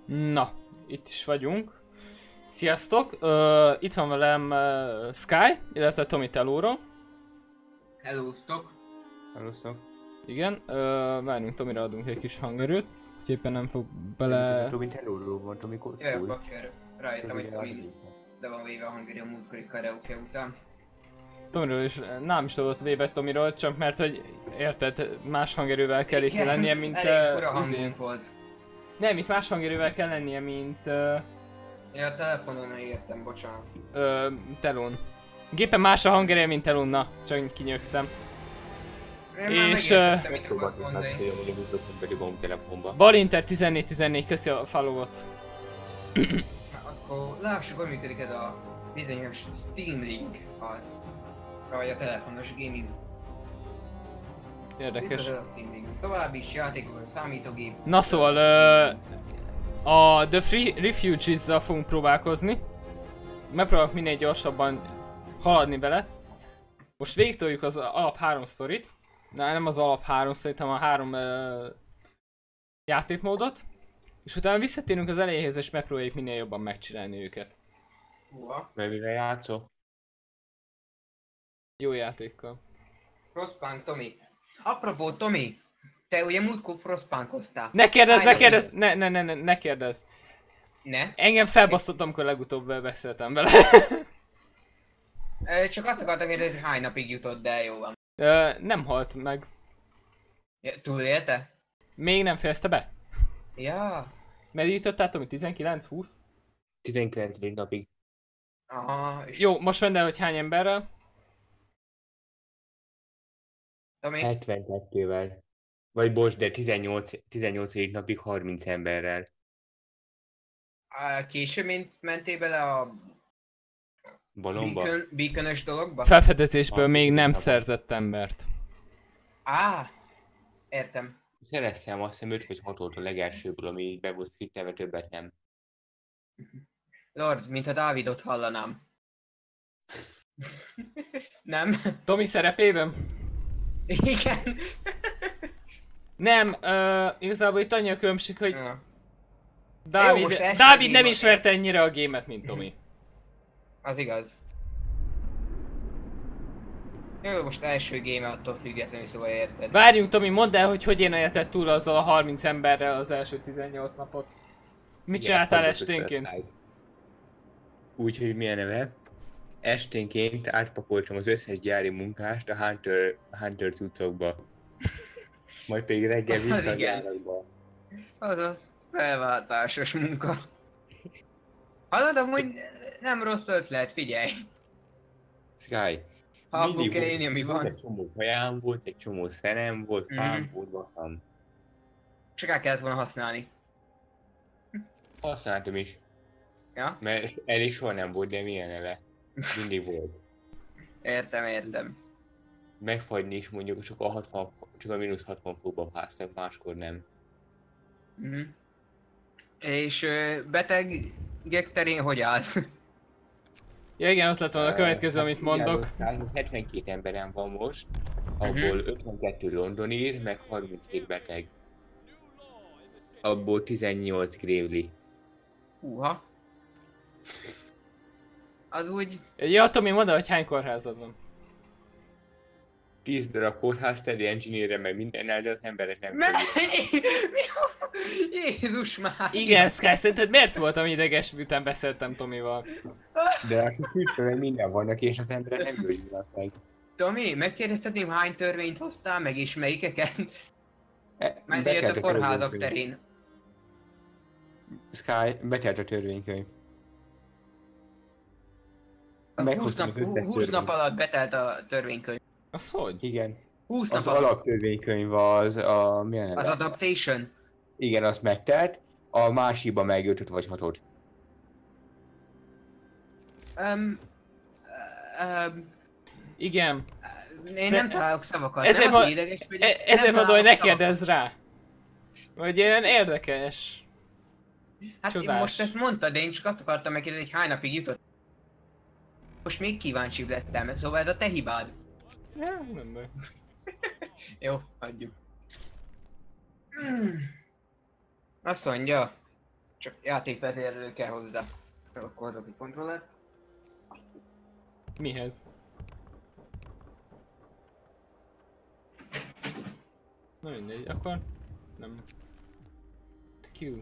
Na, itt is vagyunk. Sziasztok! Itt van velem Sky, illetve Tomi Telóra. Hello-sztok! Hello-sztok! Igen, várjunk, Tomira adunk egy kis hangerőt, hogy éppen nem fog bele... Tomi Telóról van, Tomi Koszkúr. Jövök, bakker. Rájöttem, hogy Tomi de van véve a hangeri a múltkori karaoke után. Tomiről is, nem is tudott véve Tomiról, csak mert hogy érted, más hangerővel kell itt lennie, mint... Elég fura hangunk volt. Nem, itt más hangerővel kell lennie, mint... Ja, a telefonon értem, bocsánat. Telón. Gépen más a hangerője, mint Telonna, csak kinyögtem. És... mit akarsz mondani. Balinter 1414, köszi a followot. Akkor lássuk, hogy működik ez a bizonyos Steam Link, vagy a telefonos gaming. Érdekes. Ez a Steam Link. További is játékok, számítógép. Na szóval, a The Free Refugees-zal fogunk próbálkozni. Megpróbálok minél gyorsabban haladni vele. Most végigtoljuk az alap 3 sztorit. Nem az alap 3 sztorit, hanem a 3 játékmódot. És utána visszatérünk az elejéhez és megpróbáljuk minél jobban megcsinálni őket. Mert mire játszol? Jó játékkal. Frostpunk, Tomi. Apropó, Tomi, te ugye múltkor frostpunkoztál. Ne kérdezz, ne kérdezz. Ne? Engem felbasztott, amikor legutóbb beszéltem vele. Csak azt akartam kérdezni, hogy hány napig jutott, de jó van. Nem halt meg. Ja, túlélte? Még nem fejezte be. Ja. Meddig jutottál, Tomi? 19-20? 19 napig. Aha. Jó, most mondd el, hogy hány emberrel? Tomi? 72-vel. Vagy bocs, de 18 napig 30 emberrel. Később mentél bele a Balomba? beacon-ös dologba? Felfedezésből még nem szerzett embert. Értem. Szereztem azt hiszem 5 vagy 6-ot a legelsőből, ami így be volt szkrittelve, többet nem. Lord, mintha Dávidot hallanám. Nem? Tomi szerepében? Igen. Nem, igazából itt annyi a különbség, hogy Ja. Dávid, Jó, most első Dávid nem game- ismerte ennyire a gémet, mint Tomi. Az igaz. Jó, most első game attól függetlenül, szóval érted. Várjunk, Tomi, mondd el, hogy hogyan élted túl azzal a 30 emberrel az első 18 napot. Mit csináltál esténként? Úgyhogy milyen neve? Esténként átpakoltam az összes gyári munkást a Hunter cuccokba. Majd pedig reggel vissza a gyárakba. Azaz felváltásos munka. Hallod, amúgy nem rossz ötlet, figyelj. Sky. Ha abból mindig kell élni, ami volt van. egy csomó kajám, volt egy csomó szenem, volt fám, volt baszam. Csak el kellett volna használni. Használtam is, Ja? mert elég soha nem volt, de milyen neve. Mindig volt. Értem. Megfagyni is mondjuk csak a mínusz 60 fokba fáztak, máskor nem. Mhm. És betegek terén hogy állsz? Ja igen, az lett volna a következő, amit mondok. Az 72 emberem van most, abból 52 londoni, meg 37 beteg. Abból 18 Gravely. Húha. Az úgy... Ja, Tomi, mondd el, hogy hány kórházad van. 10 darab kórház, Teddy Engineer-re, meg mindennel, de az emberek nem Jézus már! Igen, Sky, szerinted miért voltam ideges, miután beszéltem Tomival? De a különböző minden vannak, és az emberek nem gyógyulnak meg. Tomi, megkérdezhetném hány törvényt hoztál meg, és melyikeket? Mert Betelt ilyet a kórházak törvénykönyv. terén. Sky, betelt a törvénykönyv. Meghoztam az összes 20 törvényt. nap alatt betelt a törvénykönyv. Az hogy? Igen. 20 nap Az alatt. alaptörvénykönyv az a... milyen neve? Az adaptation. Igen, az megtelt, a másikban meg 5 vagy 6-ot. Igen. Én nem találok szavakat. Ezért Nem, ma- ideges vagyok, Ezért nem mondom, hogy ne találok kérdezz rá. Vagy ilyen érdekes. szavakat. Hát én Csodás. most ezt mondtad, de én csak azt akartam megkérdezni, hogy hány napig jutott. Most még kíváncsibb lettem, szóval ez a te hibád. Ja, nem baj. Jó, hagyjuk. Azt mondja, Csak játékvezérlő kell hozzá. Akkor hozok egy kontrollert. Mihez? Na mindegy, akkor nem. Q.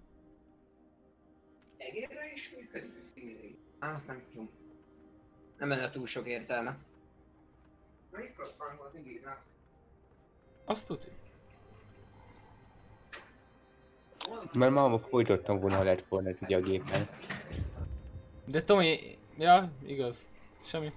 Egérre is működik a színű. Nem tudom. Nem lenne túl sok értelme. Mikroszpangol az igénynek. Azt tudjuk. Mert máma folytattam volna, ha lett volna ugye a gépen. De Tomi... Ja, igaz. Semmi.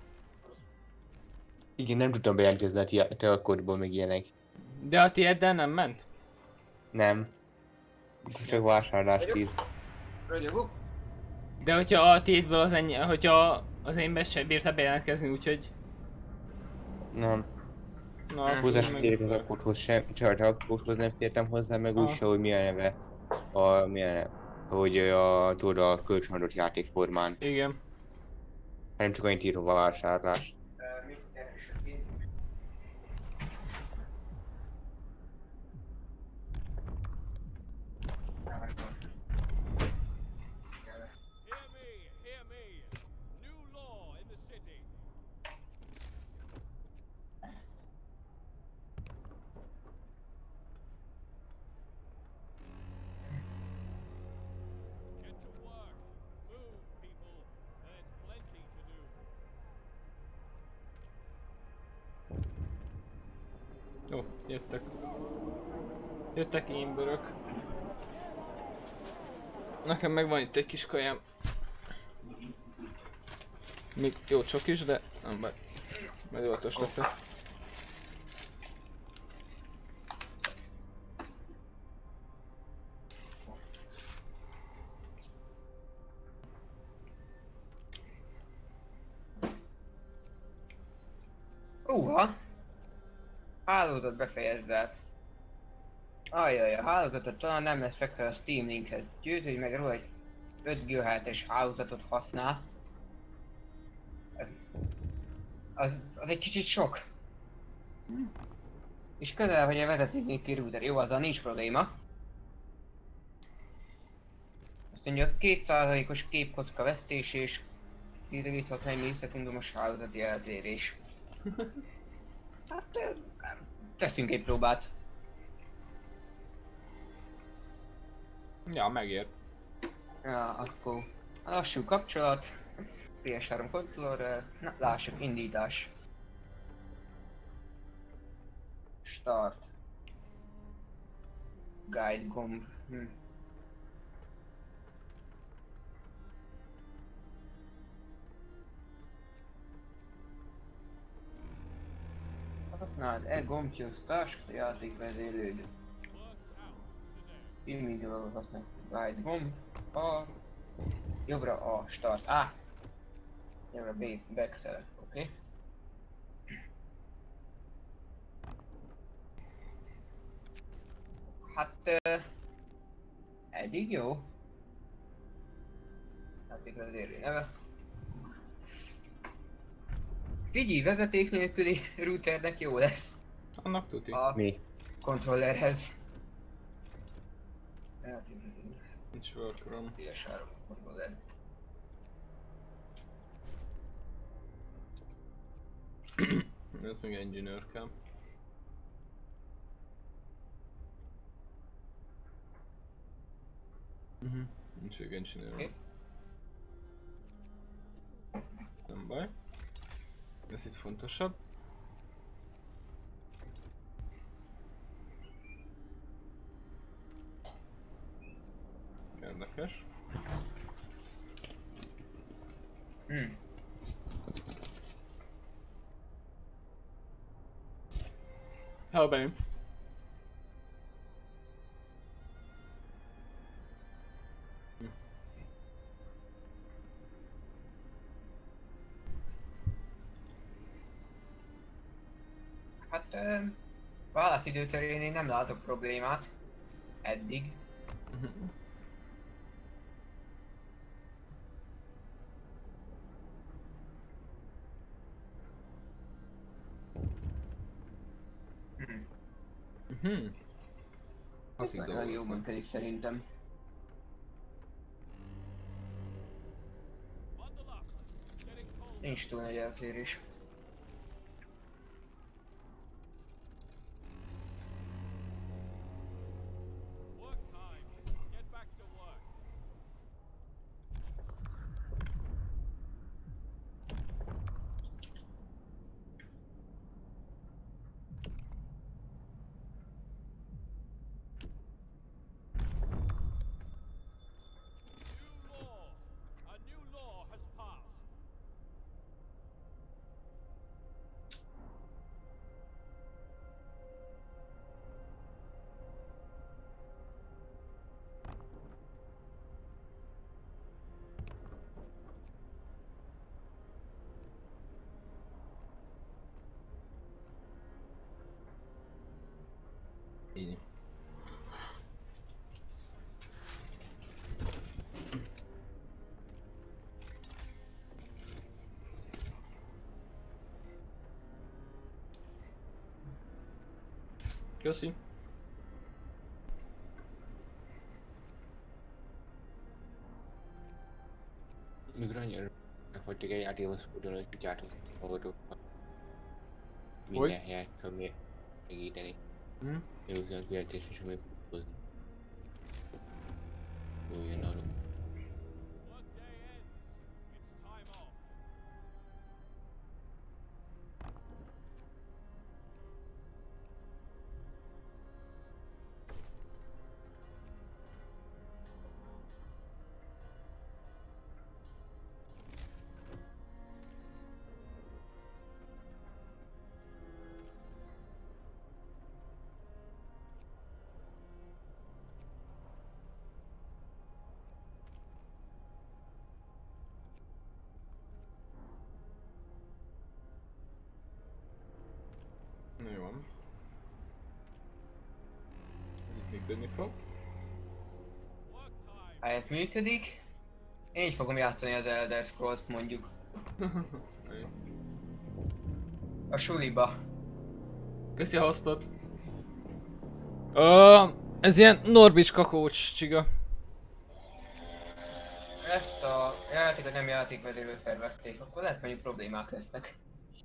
Igen, nem tudtam bejelentkezni a te akkorból meg ilyenek. De a tiéddel nem ment? Nem. Csak vásárlást ír. Ragyogok? De hogyha a tiédből az ennyi... Hogyha az énben sem bírtál bejelentkezni, úgyhogy... Nem. Na, azt Hozzá meg- sem férek az akkordhoz sem, csak a akkordhoz nem fértem hozzá, meg úgy se, hogy mi a neve. Hogy tudod a kölcsönadott játékformán. Igen. Hanem csak annyit írom a vásárlást. Mit keresek én? Hear me! New law in the city. Get to work. Move, people. There's plenty to do. Jó, jöttek. Jöttek énbörök. Nekem meg van itt egy kis kajám. Még jó csok is, de nem baj. Majd óvatos leszek. Hálózat befejezve. Ajjaj, a hálózatot talán nem lesz fel a Steam Linkhez. Győződj meg róla, hogy 5 GHz-es hálózatot használ. Az egy kicsit sok. És közel vagy a vezeték nélküli router. Jó, azzal nincs probléma. Azt mondja, 2%-os képkocka vesztés és 10,6 millisekundumos hálózati eltérés. Hát teszünk egy próbát. Ja, megér. Ja, akkor lassú kapcsolat. PS3 kontrollerrel. Na, lássuk, indítás. Start. Guide gomb. Használd gombjhoz task, játékvezérlőd. Mindig valahol használjuk guide gomb. A jobbra a start A. Jobbra B back select, oké. Hát eddig jó. Játékvezérlő neve. Figyelj, vezeték nélküli routernek jó lesz. Annak tuti. A Mi? kontrollerhez. Nincs workroom. PS3 kontroller. Ez még engineer kell. Nincs még engineer. Oké. Nem baj. Ez itt fontosabb. Érdekes. Ha bejön. Hát válaszidő terén én nem látok problémát. Eddig. Hát így Nagyon jó dolgoznak. működik szerintem. Nincs túl nagy eltérés. Work time. Get back to work. New law. A new law has passed. Így. Köszi. Mikor annyira meghagytuk egy játékhoz fordulni, hogy kutyátok hallgatókkal. Minden helyet tudom segíteni. Én úgy olyan kérdés is, amit fotózni. Jó, jön arra. Workday ends. It's time off. Na jó van. Ez itt működni fog. Work time. Ha ez működik, én így fogom játszani az Elder Scrolls-t mondjuk. Nice. A suliba. Köszi a hostot. Ez ilyen Norbics kakócs csiga. Ezt a játékot nem játékvezetőt tervezték, akkor lehet mondjuk problémák lesznek.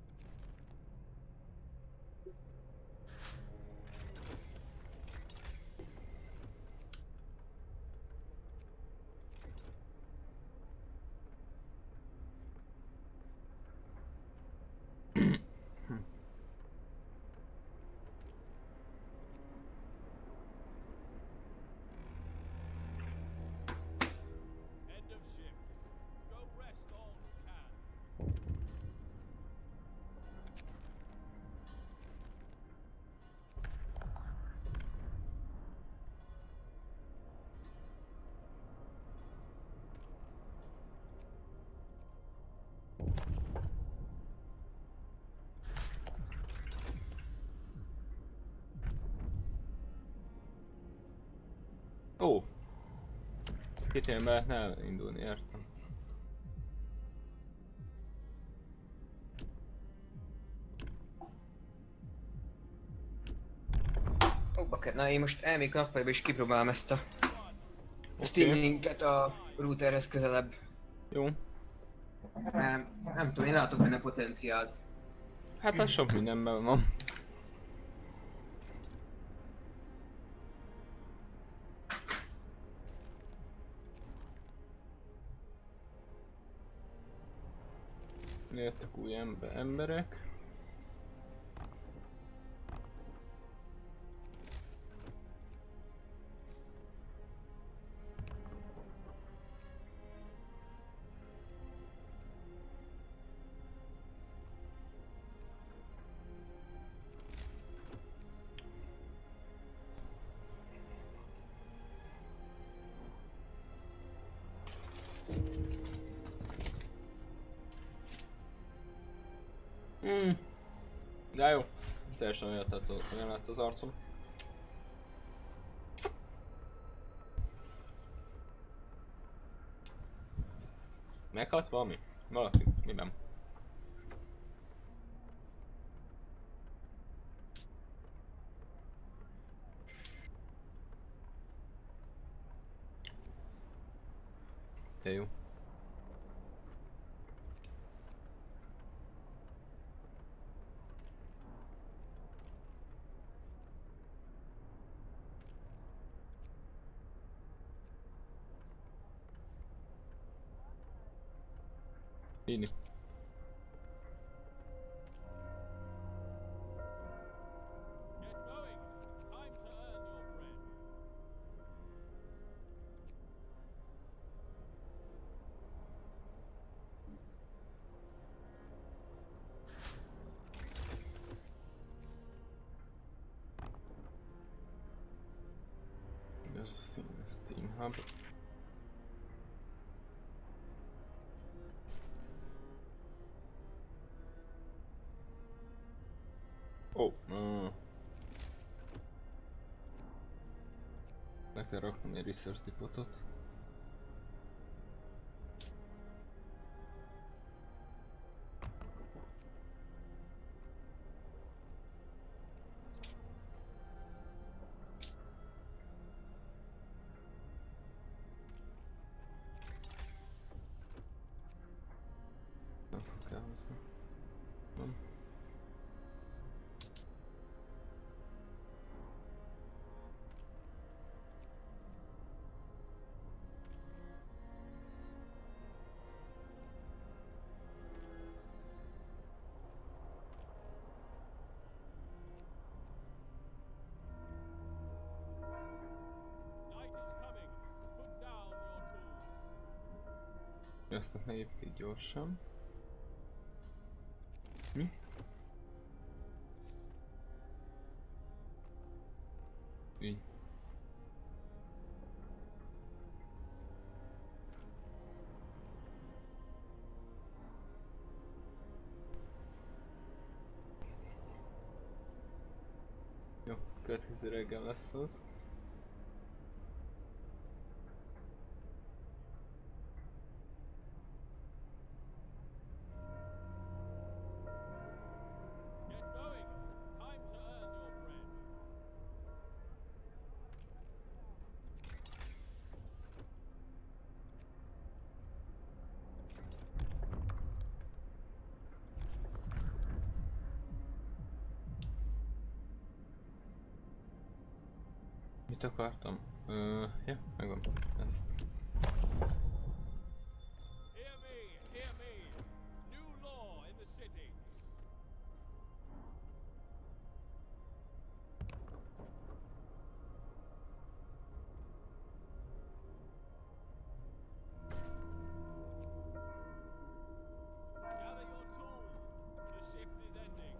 End of shift. Go rest all who can. Ó. Két ilyen be lehetne indulni, értem. Ó, bakker, na én most elmék nappaliba és kipróbálom ezt a Steam Oké. linket a routerhez közelebb. Jó. Nem tudom, én látok benne potenciált. Hát az sok mindenben van. Jöttek új emberek. De jó. Teljesen olyan lett az arcom. Meghalt valami? Valaki? Miben? De jó. Hinni. Get going. Time to earn your bread. There's a Steam Hub. Oh, le kell raknom egy research depotot. Nem fog elhozni. Nem. Night is coming. Put down your tools. Ezt ne építik gyorsan. Mi? Így. Jó, következő reggel lesz az. Get going. Time to earn your bread. Mit akartam? Ja, megvan. Ezt. Hear me, hear me. New law in the city. Gather your tools. The shift is ending.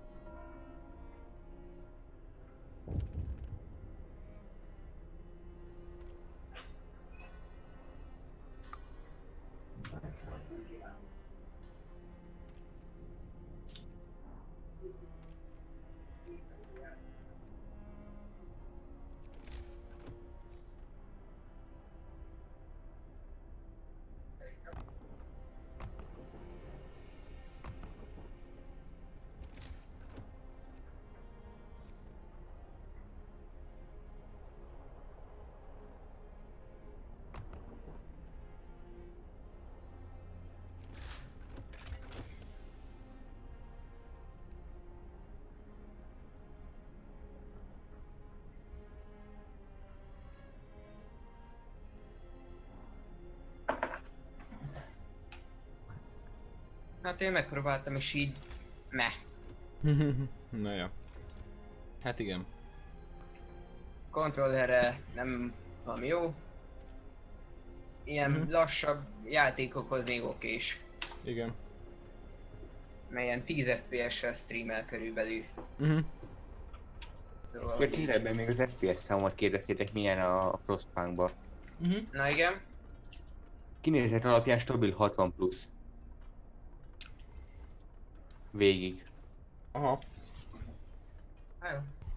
Hát én megpróbáltam és így... meh. Na ja. Hát igen. Kontrollerre nem valami jó. Ilyen lassabb játékokhoz még okés. Igen. Melyen 10 FPS-sel streamel körülbelül. Szóval, Akkor tényleg még az FPS számot kérdeztétek milyen a Frostpunkba. na igen. Kinézet alapján stabil 60 plusz. Végig. Aha. Hát jó.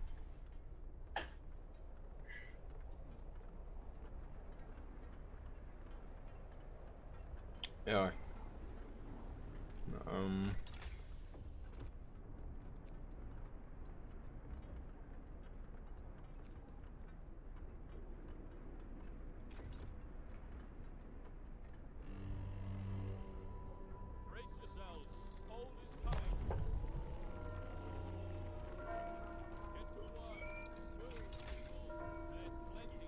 Jaj. Brace yourselves. Cold is coming. Get to work. Move, people. There's plenty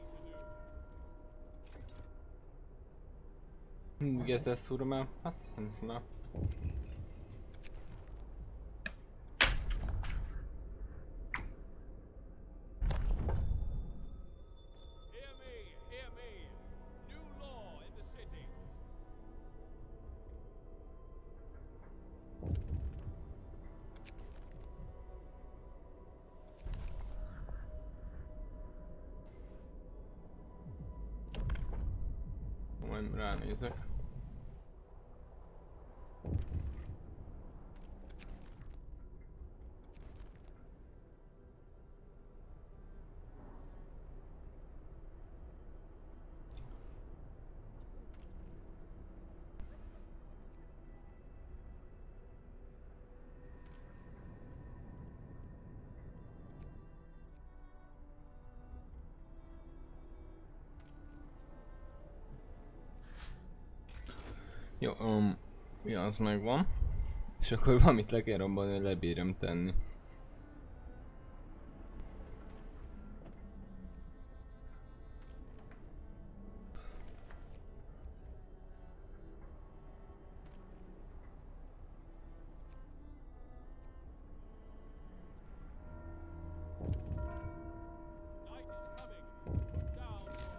to do. Mindig ezzel szúrom el. Hát ezt nem hiszem el. Hear me, hear me. New law in the city. Majd ránézek. Jó, ja, az megvan. És akkor valamit le kell rombani, hogy lebírjam tenni. Night is coming. Put down your tools.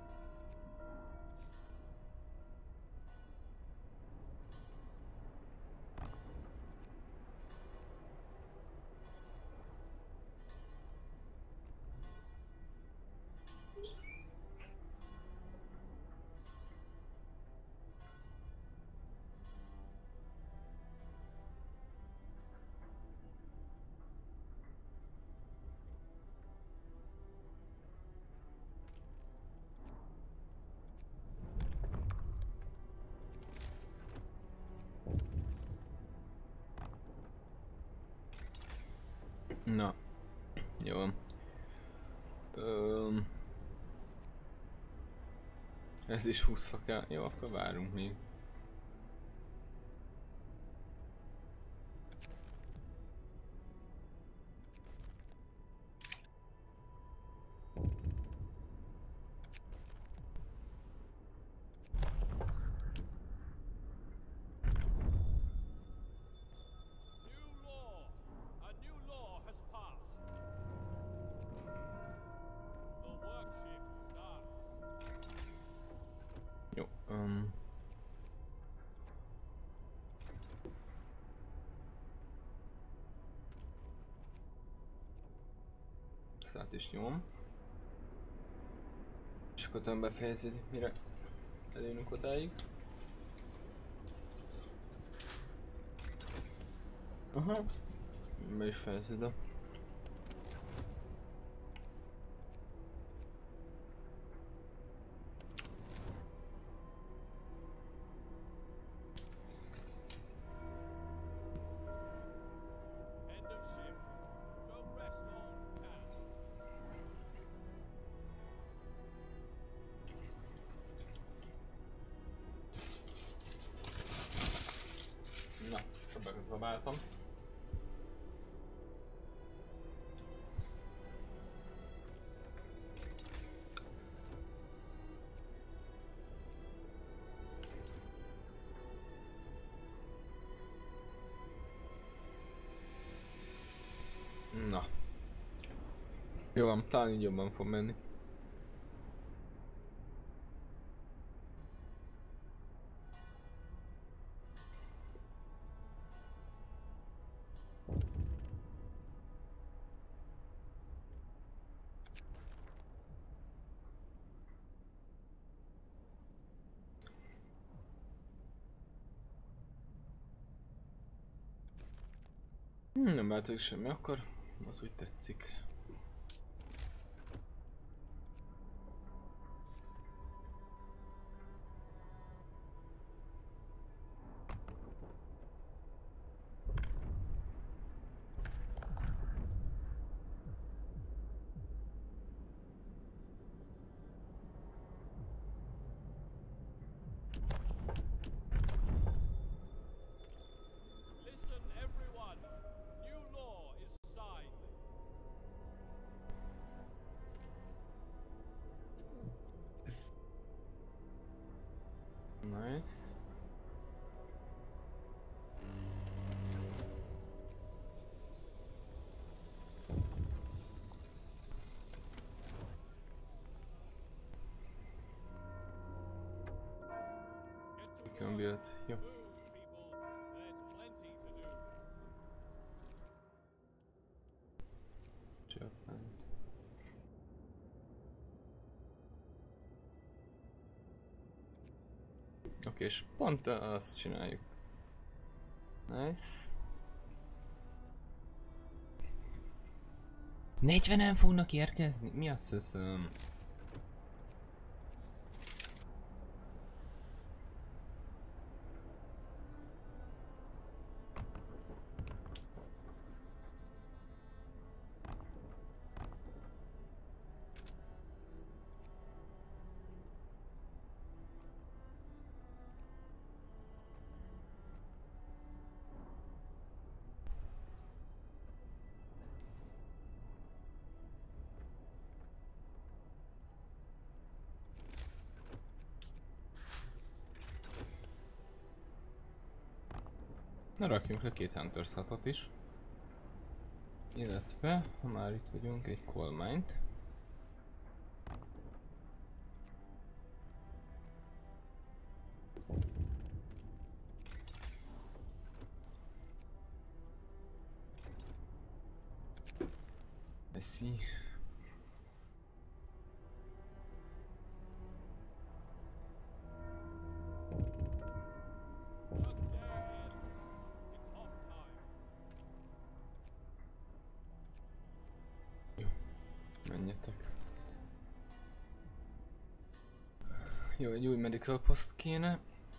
Na, jó. Ez is 20 fa kell. Jó, akkor várunk még. New law. A new law has passed. The work shift starts. Jó, ezt át is nyom. És akkor utána befejezed, mire elérünk odáig. Aha. Be is fejezed a... End of shift. Go rest all who can. Na, csak bezabáltam. Na. Jó van, talán így jobban fog menni. Nem változik semmi, akkor az úgy tetszik. Listen, everyone. New law is signed. Nice. can build. Jó. Move, people. There's plenty to do. Japan. Oké, és pont azt csináljuk. Nice. 40-en fognak érkezni? Mi azt hiszem? Na rakjunk le 2 Hunters hatot is. Illetve, ha már itt vagyunk, egy Coal Mine-t. I see. Menjetek. Jó, egy új medical post kéne.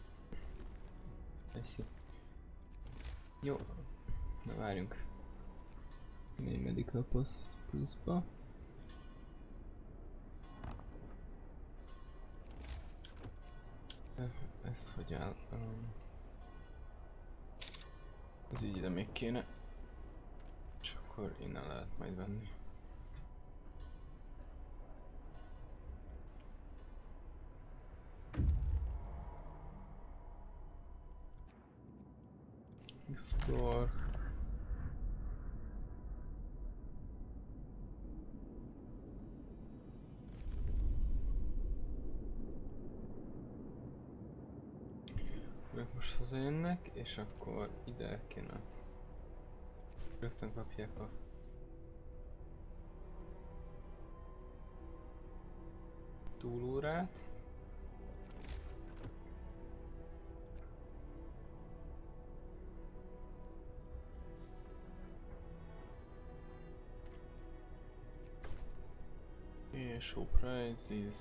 Eszi. Jó. Na várjunk. Egy medical post pluszba. Ez hogy áll? Ez így ide még kéne. És akkor innen lehet majd venni. Explore. Ők most hazajönnek, és akkor ide kéne. Rögtön kapják a túlórát. És show prices.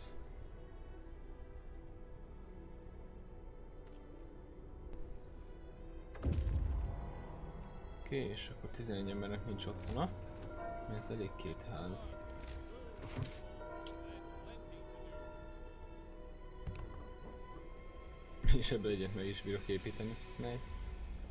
Oké, és akkor 11 embernek nincs otthona. Ez elég 2 ház. És ebből egyet meg is bírok építeni. Nice.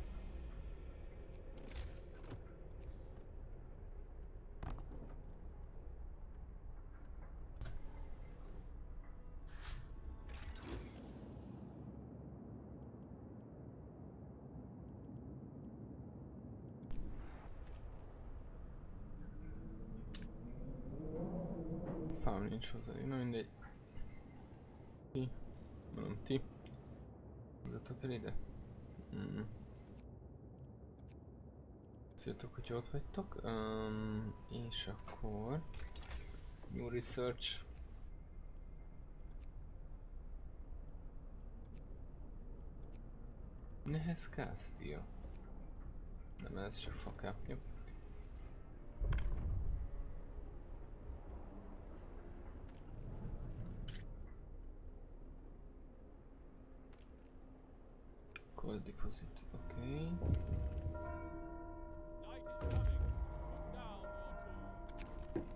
Farm nincs hozzá, na mindegy. Ti? Mondom ti. Hozzatok el ide. Széltek, hogyha ott vagytok. És akkor... New research. Nehez Castillo. Nem, ez csak faká. Jó. Gold deposit, okay. Night is coming. Put down your tools.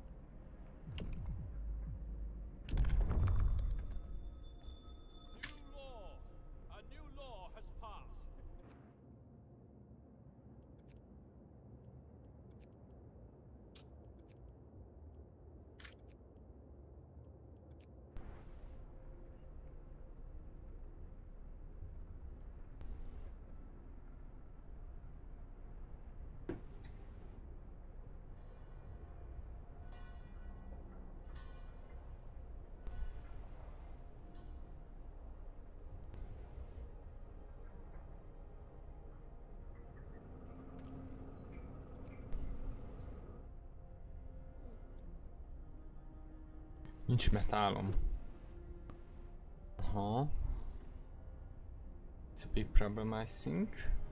New Nincs metálom. Aha. It's a big problem, I think.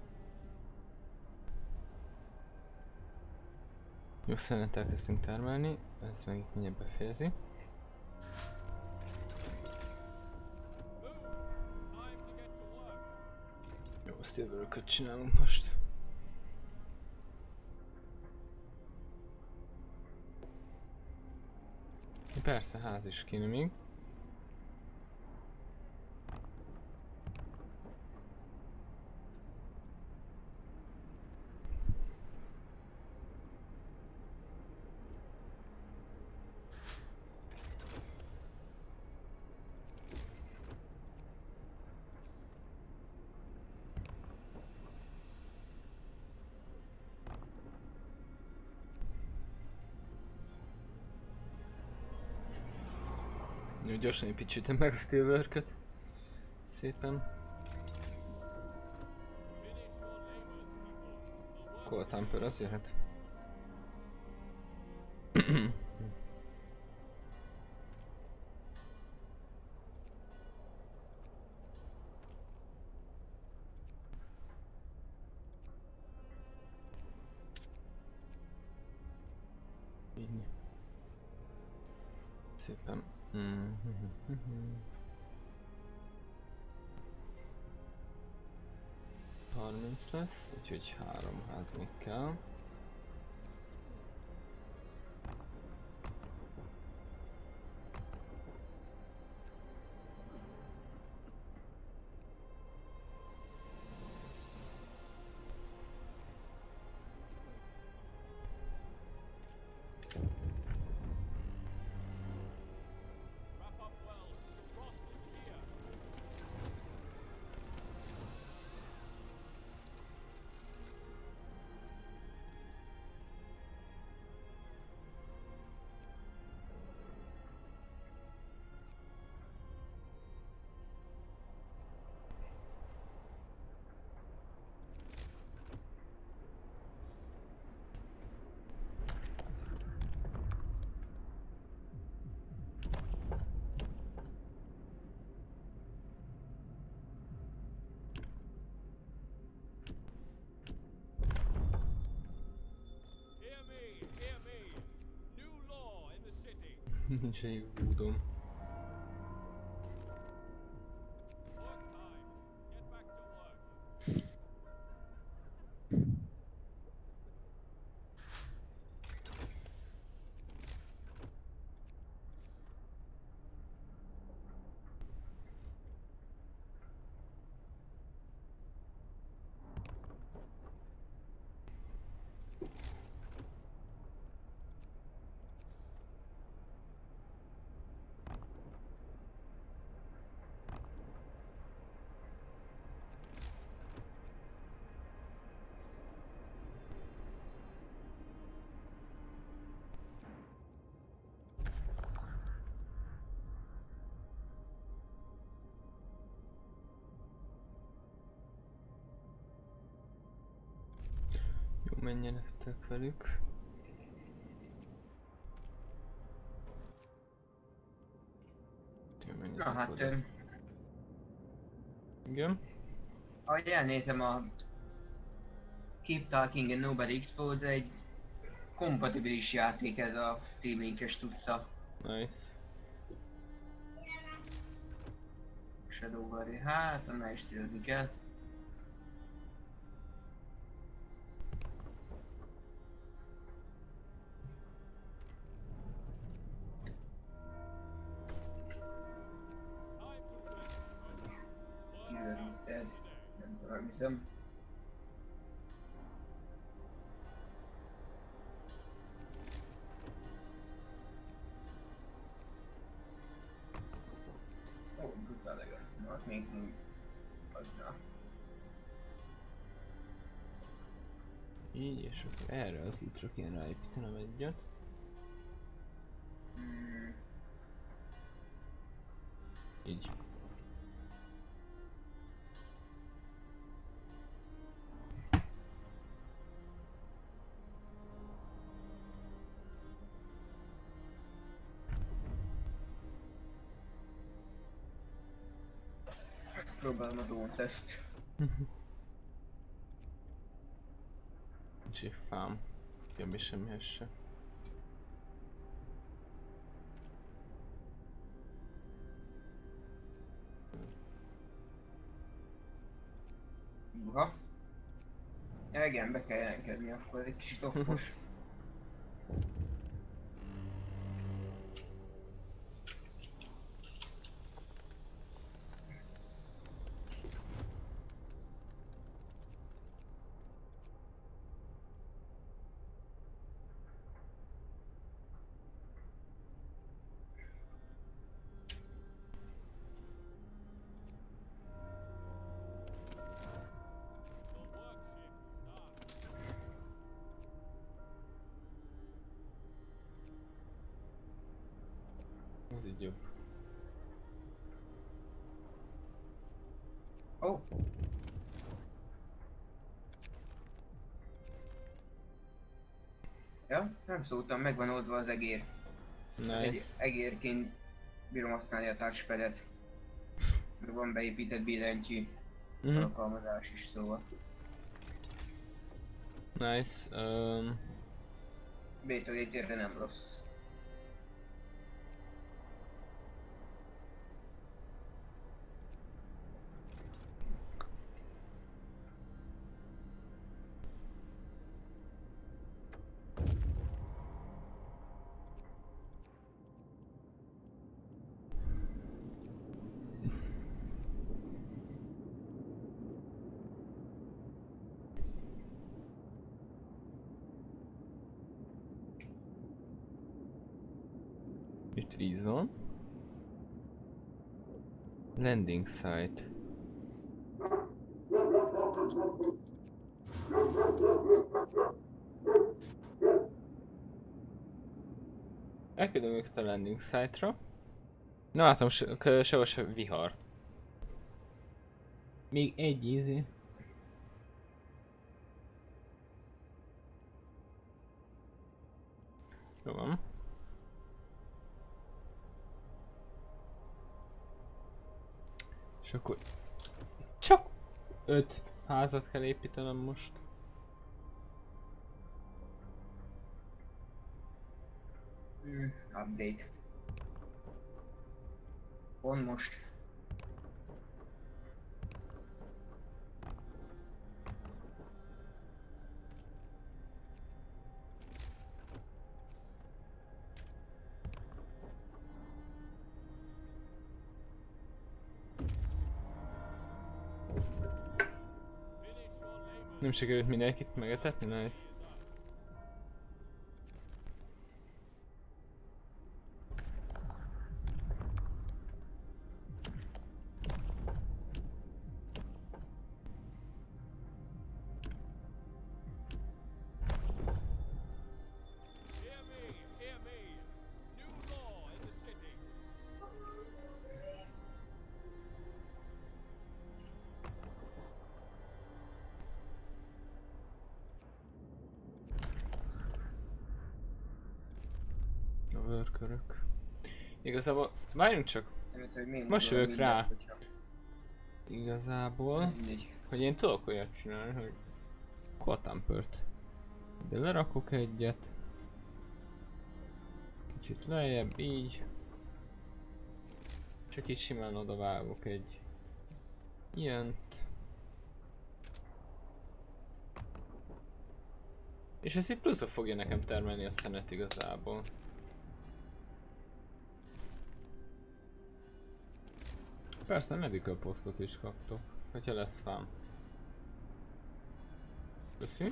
Jó, szerintem elkezdtünk termelni, ez meg itt mindjárt befejezi. Jó, steelworköt csinálunk most. Persze, ház is kéne még. Jó, gyorsan építsítem meg a steelworköt. Szépen. Coal Tamper az jöhet. Így. Szépen. 30 lesz, úgyhogy 3 ház még kell. Nincs elég vúdom. Jó, menjenek velük. Na hát... Igen? Ahogy elnézem a Keep Talking and Nobody Exposed, egy kompatibilis játék ez a Steam Link-es tudca. Nice. Shadow Warrior, hát annál is tilozni kell. Killer is dead. Nem tudom, hiszem. Ó, brutál legyen. Na, az még adna. Így, és akkor erre az útra kéne ráépítenem egyet. Így. próbálom az ónteszt. Nincs fám. Semmi semmihez se. Uha. Ja, igen, be kell jelentkezni, akkor egy kis toppos. Ez így jobb. Ó. Oh. Ja, nem szóltam, meg van oldva az egér. Egy Nice. egérként bírom használni a touchpadet. Meg van beépített billentyű alkalmazás is, szóval. Nice. B-től E-térre nem rossz. Itt víz van. Landing site. Elküldöm őket a landing site-ra. Na látom, sehol se vihart. Még egy easy. Jó van. És akkor csak 5 házat kell építenem most. Update. Pont most. Nem sikerült mindenkit megetetni? Nice. Hear me. New law in the city. A workerök. Igazából, várjunk csak. Nem, Most tudom, jövök rá. hogyha- Igazából, Mindegy. hogy én tudok olyat csinálni, hogy Kotampört. De lerakok egyet. Kicsit lejjebb, így. Csak így simán oda vágok egy ilyent. És ez így pluszba fogja nekem termelni a szenet igazából. Persze medical postot is kaptok, hogyha lesz fám. Köszi.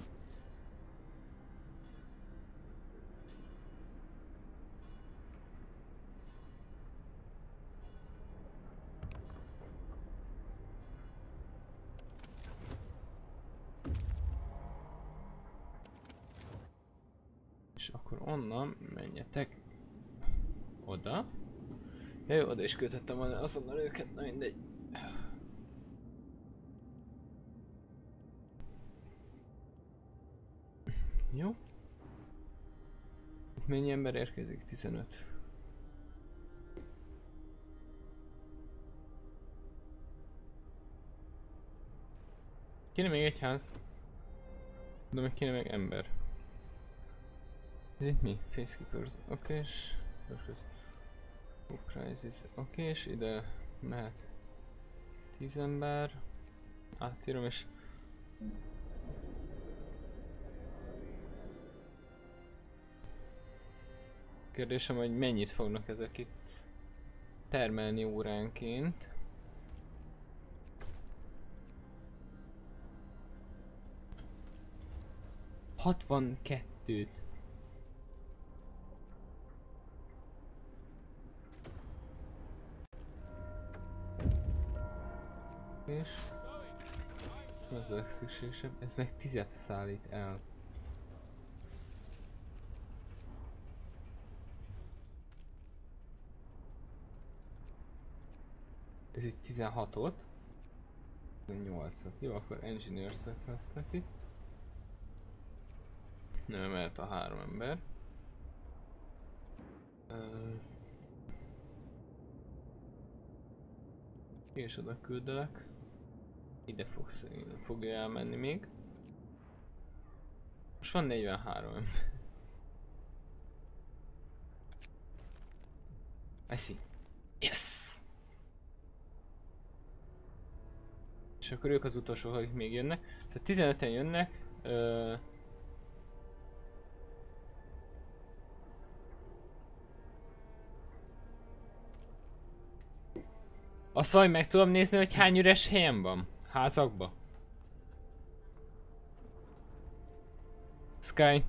És akkor onnan menjetek oda. Ja, jó, oda is kötöttem azonnal őket, na mindegy. Jó. Mennyi ember érkezik? 15. Kéne még egy ház. De még kéne még ember. Ez itt mi? Facekeepers, oké, és... Prizes, oké, és ide mehet 10 ember. Átírom és... Kérdésem, hogy mennyit fognak ezek itt termelni óránként. ...62-t. És... Ez a legszükségesebb, ez meg 10-et szállít el. Ez itt 16-ot. 8-at. Jó, akkor engineers-ek lesznek itt. Nem mehet a 3 ember. És oda küldelek. Ide fogja elmenni még. Most van 43 ember. I see. Yes! És akkor ők az utolsók, akik még jönnek. Tehát 15-en jönnek. Azt majd meg tudom nézni, hogy hány üres helyen van házakba. Sky.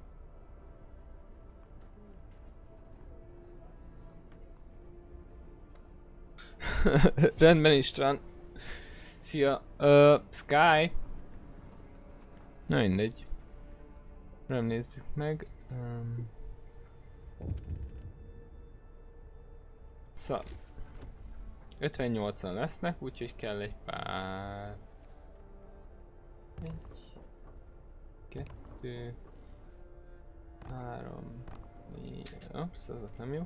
Rendben István. Szia. Sky. Na mindegy. Nem nézzük meg. Szóval 58-an lesznek, úgyhogy kell egy pár... 1, 2, 3, 4... Ups, az ott nem jó.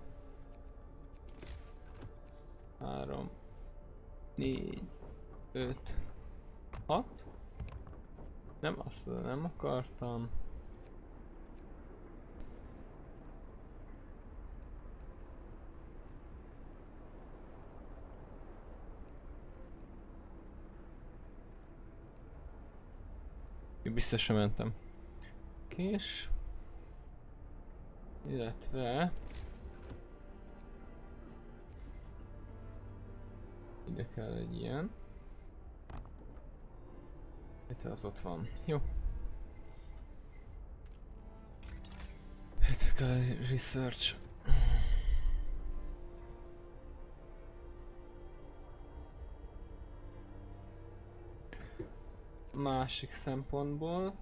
3, 4, 5, 6. Nem, azt nem akartam. Biztosan mentem. És... illetve... ide kell egy ilyen. Itt az ott van. Jó. Itt kell egy research. Másik szempontból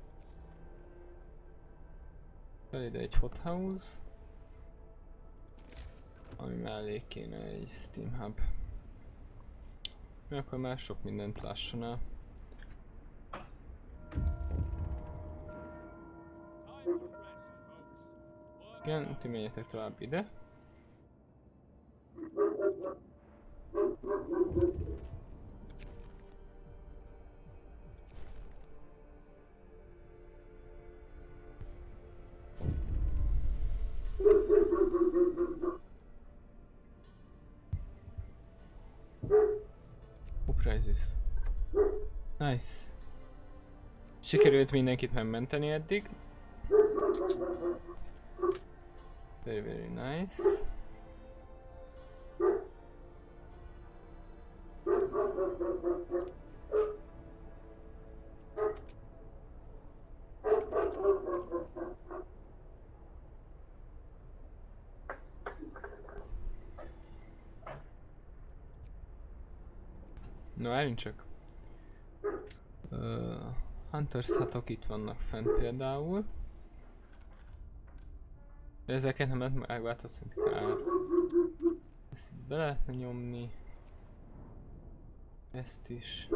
fel ide egy hothouse, ami mellé kéne egy Steam Hub. Akkor már sok mindent lásson el. Igen, ti menjetek tovább ide. Prizes. Nice. Sikerült mindenkit megmenteni eddig. Very, very nice. No, álljunk csak. Hunters hatok itt vannak fent például. De ezeket nem lehet megváltoztatni. Ezt itt be lehetne nyomni. Ezt is.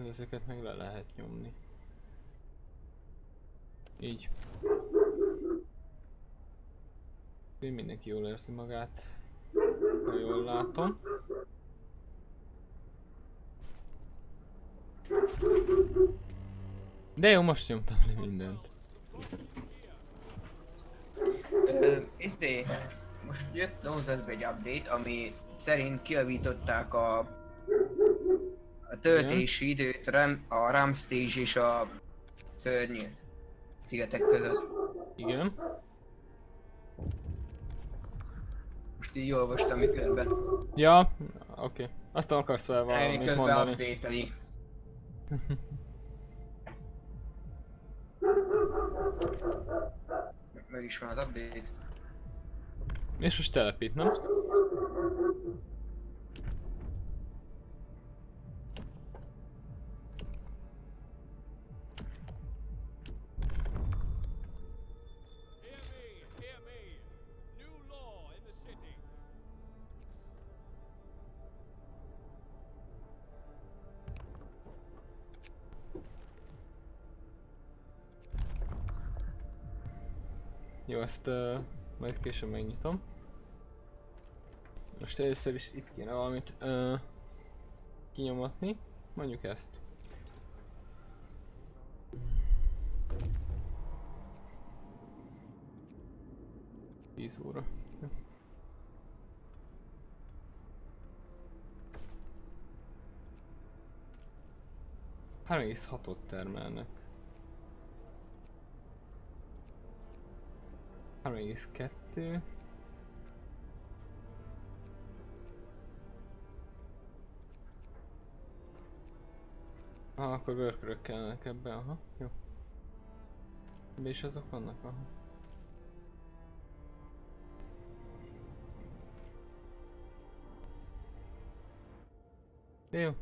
ezeket meg le lehet nyomni. Így. Mindenki jól érzi magát, ha jól látom. De jó, most nyomtam le mindent. Most jött Nozasbe egy update, ami szerint kijavították a töltési időt a Ram Stage és a szörnyű szigetek között. Igen. Most így olvastam miközben. Ja, oké. Aztán akarsz fel valamit Miközben mondani. update-eli. Meg is van az update. És most telepít, nem? Hear me. New law in the city. Jó, ezt majd később megnyitom. Most először is itt kéne valamit kinyomatni. Mondjuk ezt. Tíz óra. 3,6-ot termelnek. 3,2. Akkor workerök kellene ebben, aha, jó. Ebben is azok vannak, aha. Jó.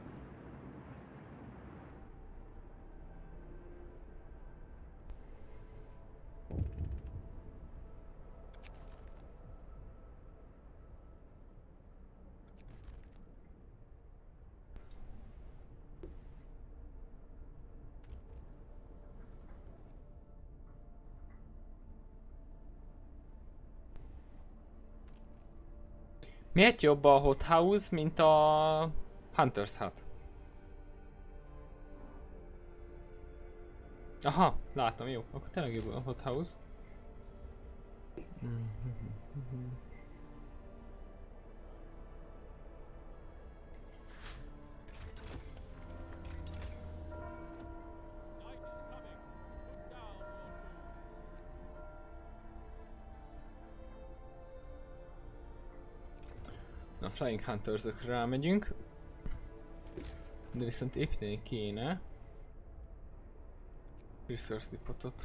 Miért jobb a hothouse, mint a Hunter's Hut? Aha, látom, jó. Akkor tényleg jobb a hothouse. Night is coming. Put down your tools. A Flying Hunters-ökre rámegyünk. De viszont építeni kéne. Resource Depotot.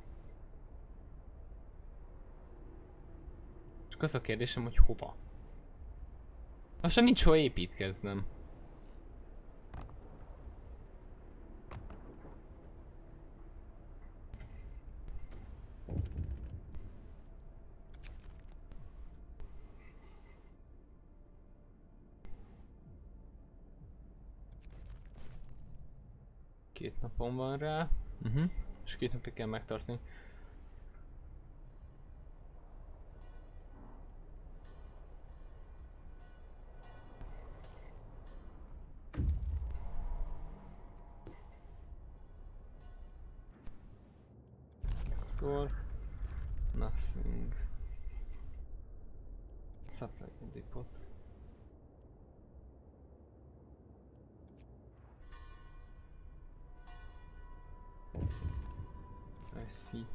Csak az a kérdésem, hogy hova? Lassan nincs hova építkeznem. Két napon van rá. És 2 napig kell megtartani. Score. Nothing. Supply depot. I see.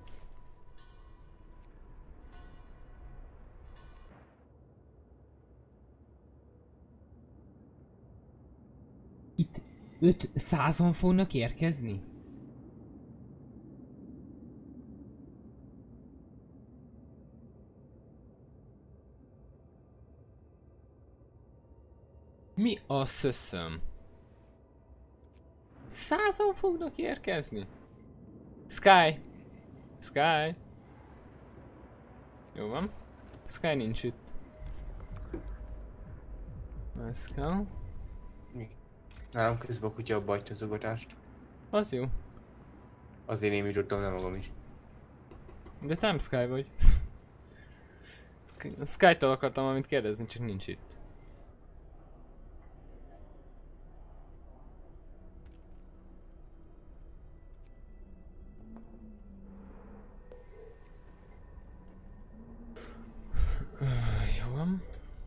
Itt 500-an fognak érkezni? Mi a szöszöm? 100-an fognak érkezni? Sky! Sky! Jó van. Sky nincs itt. Ez kell. Nálam közben a kutya abba hagyta az ugatást. Az jó. Azért én jutottam le magam is. De Time Sky vagy. Sky-tól akartam valamit kérdezni, csak nincs itt. Jó van.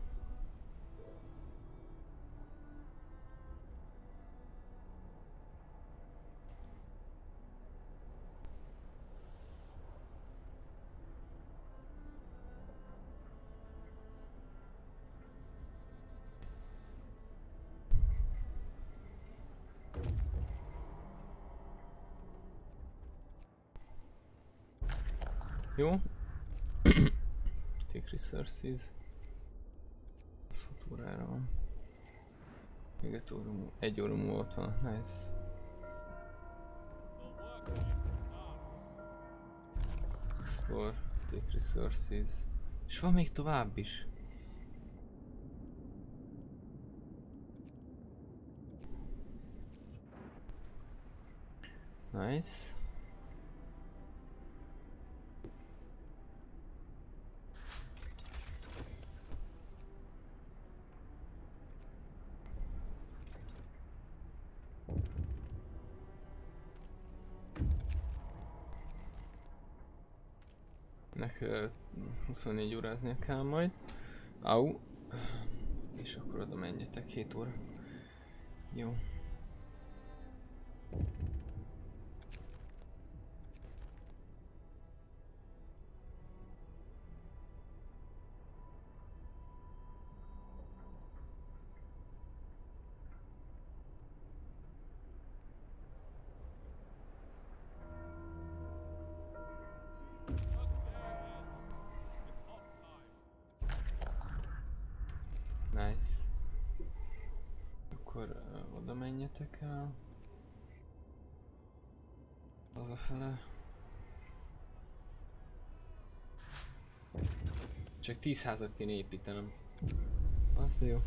Jó. Take resources. Ez 6 órára van. Még 1 óra múlva ott van. Nice. Explore. Take resources. És van még tovább is. Nice. Nekünk 24 óráznia kell majd. Au. És akkor oda menjetek 7 óra. Jó. Nice. Akkor oda menjetek el. Hazafele. Csak 10 házat kéne építenem. Az jó.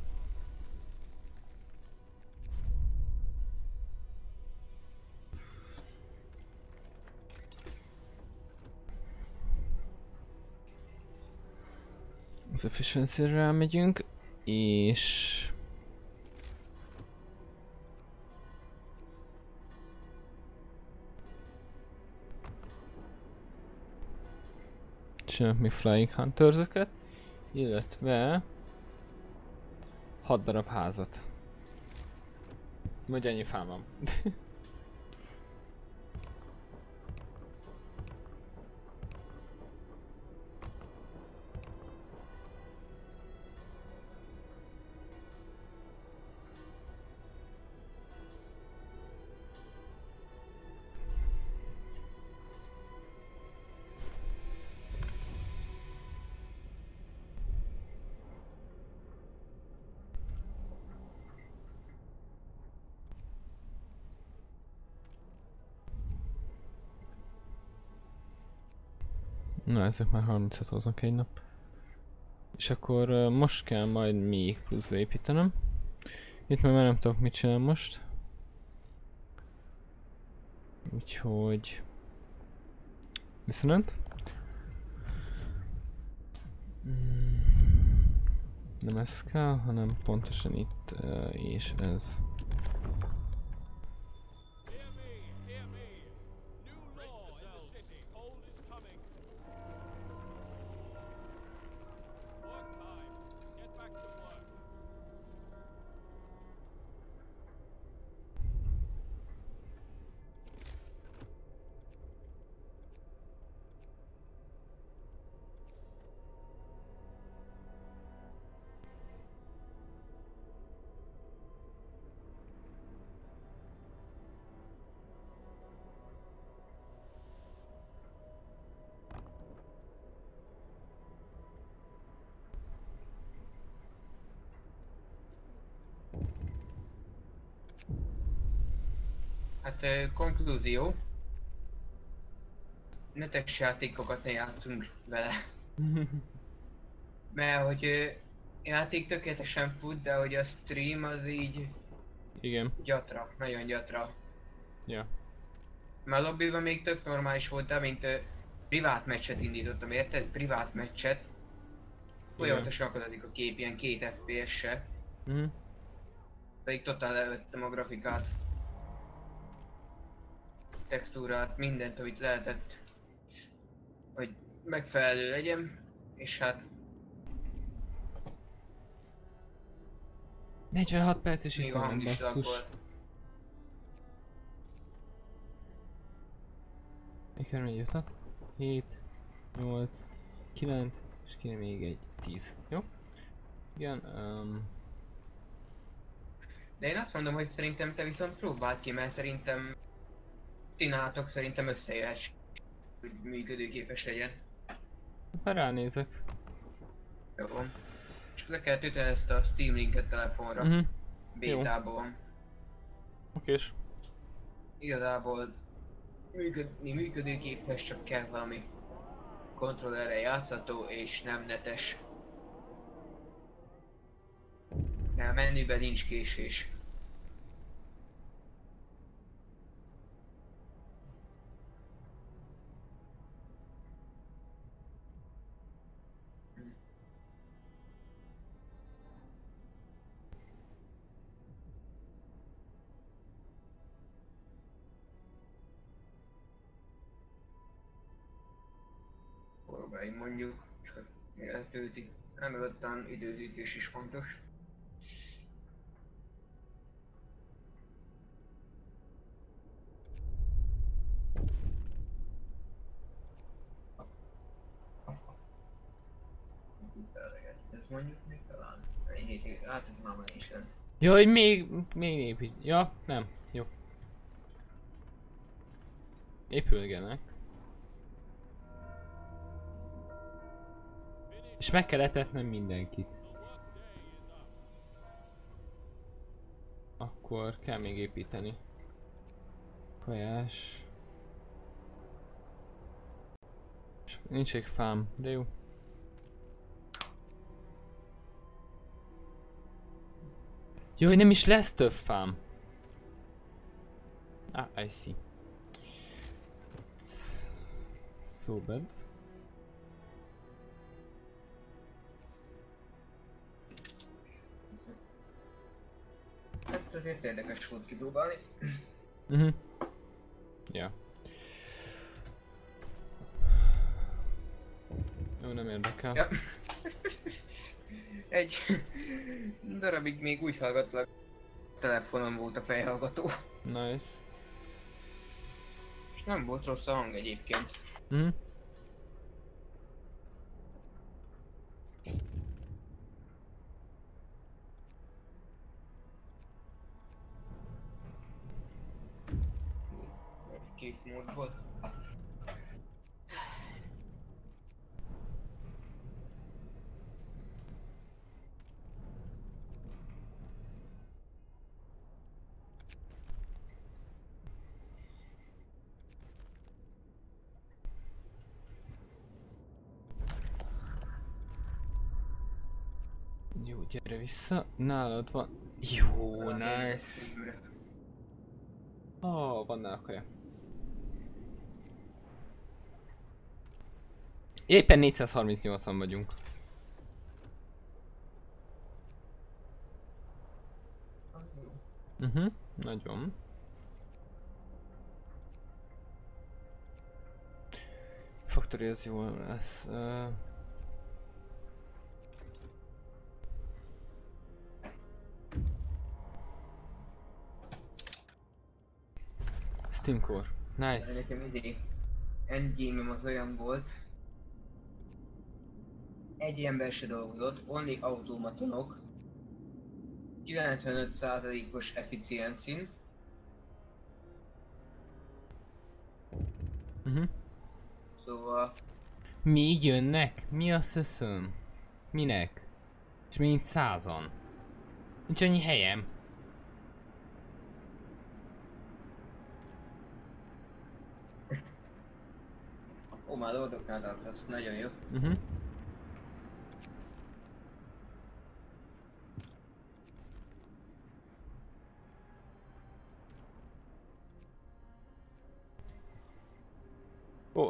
Az efficiency-re rámegyünk. És... csinálok még Flying Hunters-öket, illetve 6 darab házat. Vagy ennyi fám van. Na, ezek már 30-at hoznak egy nap. És akkor most kell majd még pluszba építenem. Itt már nem tudok mit csinálni most. Úgyhogy... viszont. Nem ez kell, hanem pontosan itt és ez. Hát konklúzió. Netes játékokat ne játszunk vele. Mert hogy játék tökéletesen fut, de hogy a stream az így Igen. Gyatra, nagyon gyatra. Ja. Mert a lobbyban még tök normális volt, mint privát meccset indítottam, érted? Privát meccset. Folyamatosan akadozik a kép, ilyen 2 FPS-se. Mhm. Pedig totál levettem a grafikát. Textúrát, mindent, amit lehetett. Hogy megfelelő legyen. És hát 46 perc és még itt a van, hang is basszus. laggol. Mikor még jutnak? 7, 8, 9, és kéne még egy 10. Jó? Igen, De én azt mondom, hogy szerintem te viszont próbáld ki, mert szerintem ti nálatok szerintem összejöhess, hogy működőképes legyen. ha ránézek. Jó van. És le kell tölteni ezt a Steam linket telefonra. Mhm. Bétában van. Okés. Igazából működőképes, csak kell valami kontrollerre játszható és nem netes. De a menüben nincs késés. Próbálj mondjuk, csak mire tölti. Emellett időzítés is fontos. Ez mondjuk még talán. Ennyi, látod már már is nem. Jaj, még épít. Ja, nem. Jó. Épülgenek. És meg kell etetnem mindenkit. Akkor kell még építeni. Kajás. Nincs egy fám, de jó. Jó, hogy nem is lesz több fám. Ah, I see. So bad. Hát azért érdekes volt kidobálni. Mhm. Ja. Jó, nem érdekel. Ja. Egy darabig még úgy hallgatlak. Telefonon volt a fejhallgató. Nice. És nem volt rossz a hang egyébként. Mhm. Két mód volt. Jó, gyere vissza. Nálad van. Jó, nice. Oh, van nála kaja. Éppen 438-an vagyunk. Nagyon. Factory az jó lesz. Steam Core. Nice. Nekem endgame-em az olyan volt. Egy ember se dolgozott, only automatonok. 95%-os efficiencin. Szóval... Még jönnek? Mi a szöszöm? Minek? És még 100-an. Nincs annyi helyem. Ó, már oldoknál tartasz, nagyon jó.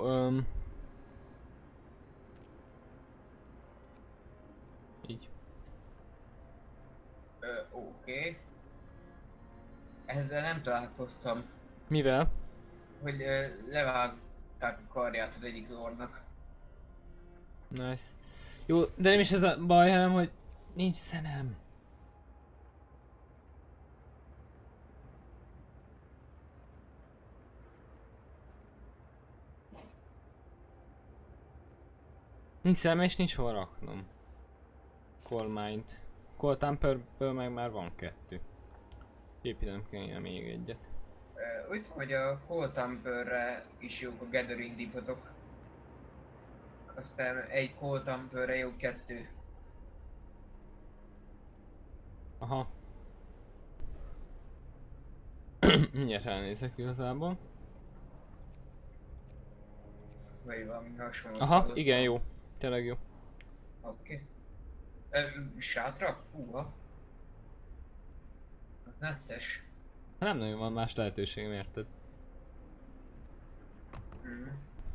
így. Oké. Ezzel nem találkoztam, Mivel? hogy levágták a karját az egyik lordnak. Nice. Jó, de nem is ez a baj, hanem hogy nincs szenem. Nincs szenem és nincs hol raknom. Coal Mine-t. Coal Tamperből meg már van 2. Építenem kellene még egyet. Úgy tudom, hogy a Coal Tamperre is jók a Gathering Depotok. Aztán egy Coal Tamperre jó 2. Aha. Mindjárt elnézek igazából. Vagy valami hasonló. Aha, igen, jó. Tényleg jó. Oké. Sátrak? Húha. Az necces. Nem nagyon van más lehetőségem, érted? Mm.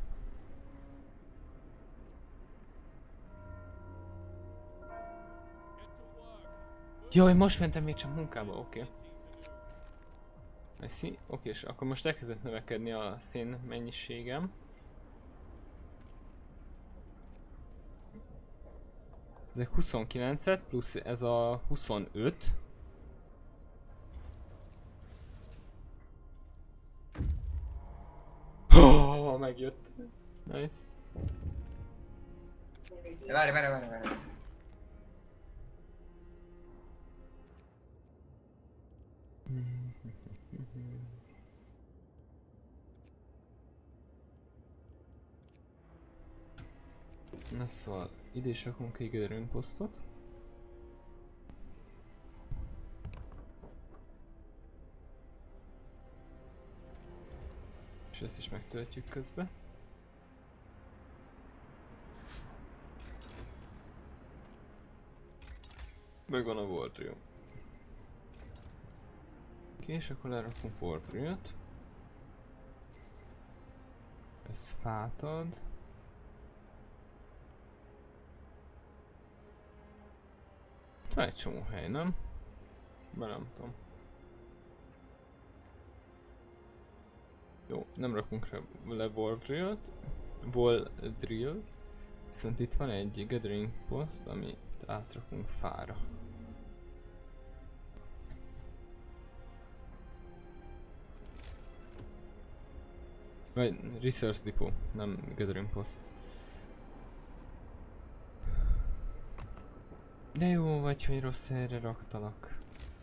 Jaj, most mentem még csak munkába, oké. Oké, és akkor most elkezdett növekedni a szén mennyiségem. Ezek 29-et plusz ez a 25. Oh, megjött. Nice. Várj. Na szóval, ide is rakunk egy erőmposztot. És ezt is megtöltjük közben. Megvan a Wardrill. Oké, és akkor lerakunk Wardrillt. Ez fát ad. Van egy csomó hely, nem? Be nem tudom. Jó, nem rakunk le Wardrillt. Viszont itt van egy Gathering Post, amit átrakunk fára. Vagy Resource Depot, nem Gathering Post. De jó vagy, hogy rossz helyre raktalak.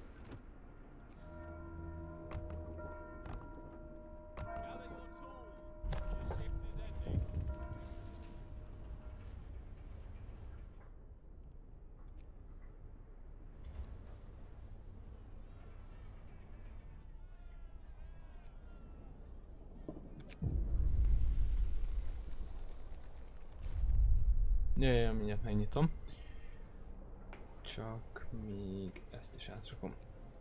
Ja, mindjárt megnyitom. Csak még ezt is átrakom.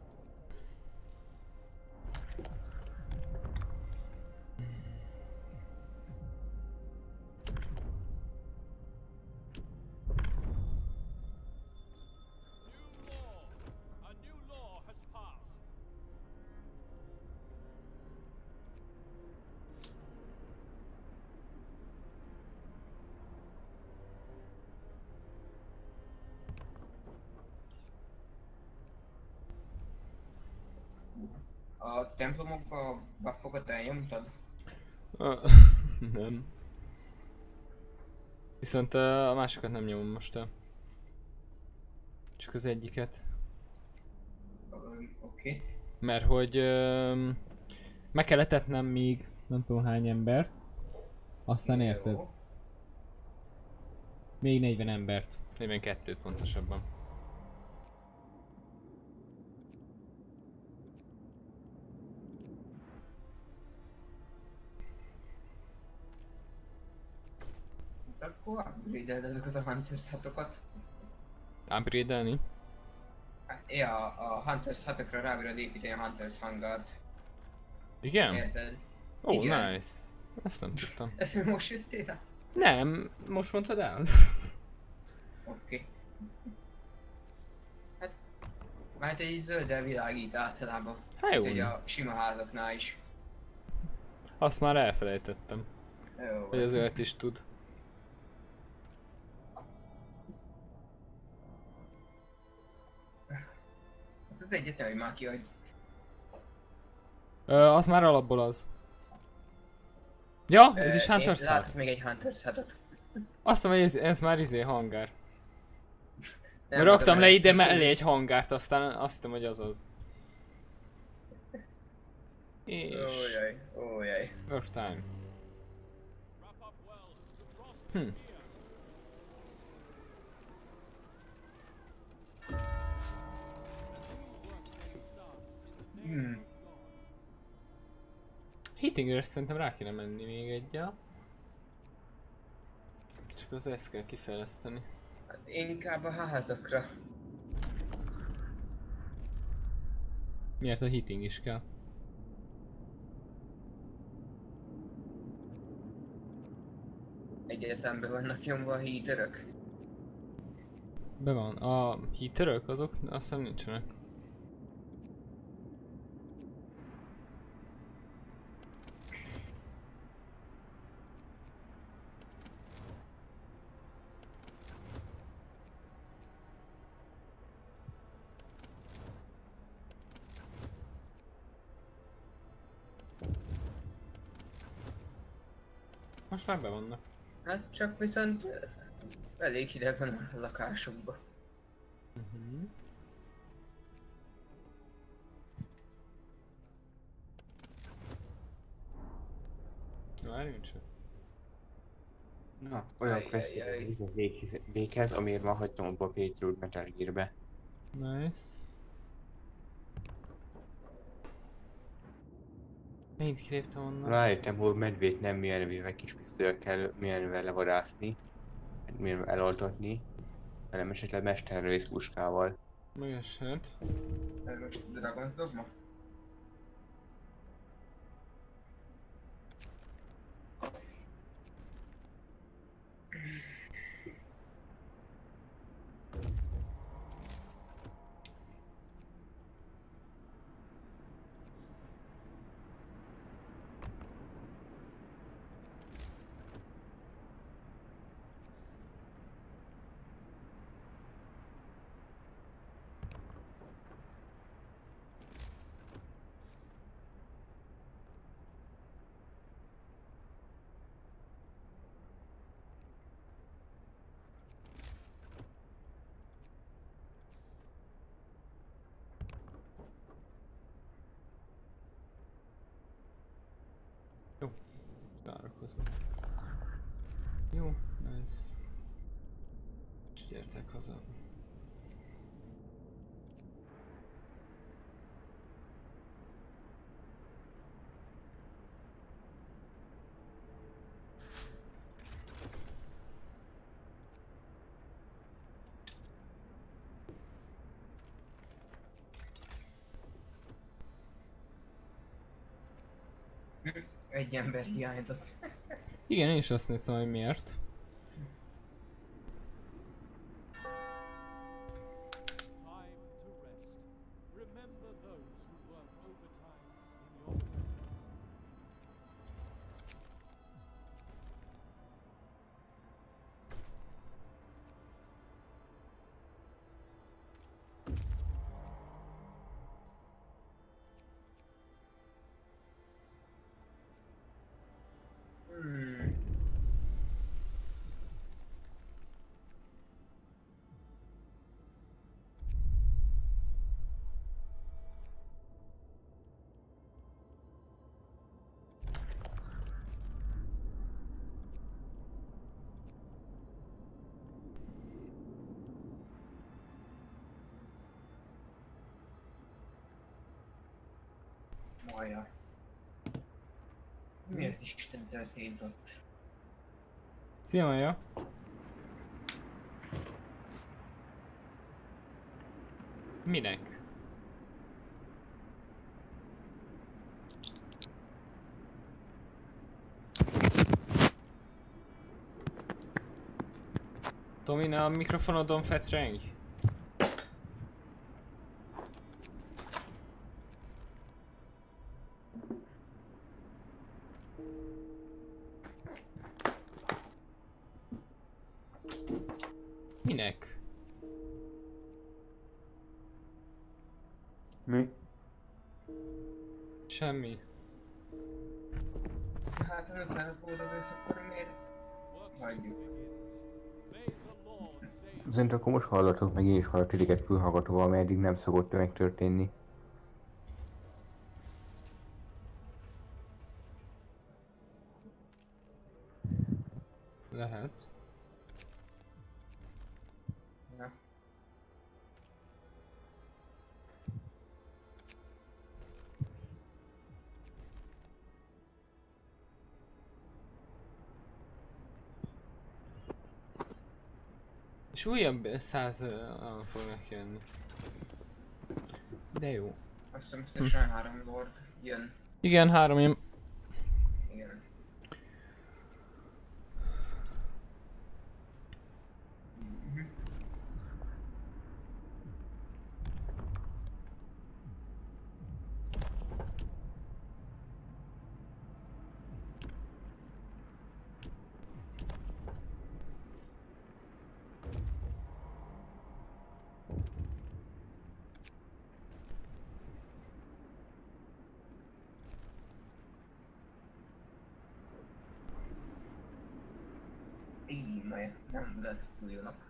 A templomokba buffokat elnyomtad? Nem. Viszont a másokat nem nyomom most el. Csak az egyiket. Oké. Mert hogy meg kell etetnem még nem tudom hány embert. Aztán érted? Jó. Még 40 embert. 42-t pontosabban. Akkor upgrade-eld ezeket a Hunters hatokat. Upgrade-elni? Ja, a Hunters hatokra rá bírod építeni a Hunters hangart. Igen? Érted? Ó, Igen. nice. Ezt nem tudtam. Ezt most jöttél rá? Nem, most mondtad el? Oké. Hát... Mert egy zölddel világít általában. Hát jó. Egy a sima házaknál is. Azt már elfelejtettem, Jó. hogy az olyat is tud. Az egyetemi már ki, hogy... Az már alapból az. Ja, ez is Hunter Én látok Sat. még egy Hunter Satot. Azt mondom, hogy ez már hangár. Nem Raktam tudom, le ide mellé egy hangárt, aztán azt hiszem, hogy az az. És... Ójaj, ójaj. Work time. Wrap up well. The frost is Hm. near. Hmm. Heatingre szerintem rá kéne menni még egyel. Csak az ezt kell kifejleszteni. Hát inkább a házakra. Miért a heating is kell? Egyetemben vannak nyomva a heaterök. Be van. A heaterök azok azt hiszem nincsenek. Most már be vannak. Hát csak viszont elég hideg van a lakásokban. Várjunk csak. Na, olyan Ajjajjaj. questjével véghez, amiért ma hagytam abba a Playthrough Metal Gear-be. Nice. Mind kiléptem onnan. Rájöttem, hogy medvét nem milyen kis pisztolyal kell milyen levadászni, milyen eloltatni, hanem esetleg mesterlövész puskával. Megeshet. Ez most Dragon's Dogma? Várakozom. Jó, nice. És gyertek haza. Egy ember hiányzott. Igen, én is azt néztem, hogy miért. Time to rest. Remember those who work overtime in your prayers. Hmm. Maja. Mi az Isten történt ott? Szia, Maja! Minek? Tomi, ne a mikrofonodon fetreng? Minek? Mi? Semmi. Hát ha 50 fordulót, akkor miért? Hagyjuk. Azért akkor most hallatok meg én is hallok titeket fülhallgatóval, mert eddig nem szokott megtörténni. Lehet. Na. És újabb 100 fognak jönni. De jó. Azt hiszem összesen 3 lord jön. Igen, 3 jön. Igen. Így, majd nem lehet újulnak.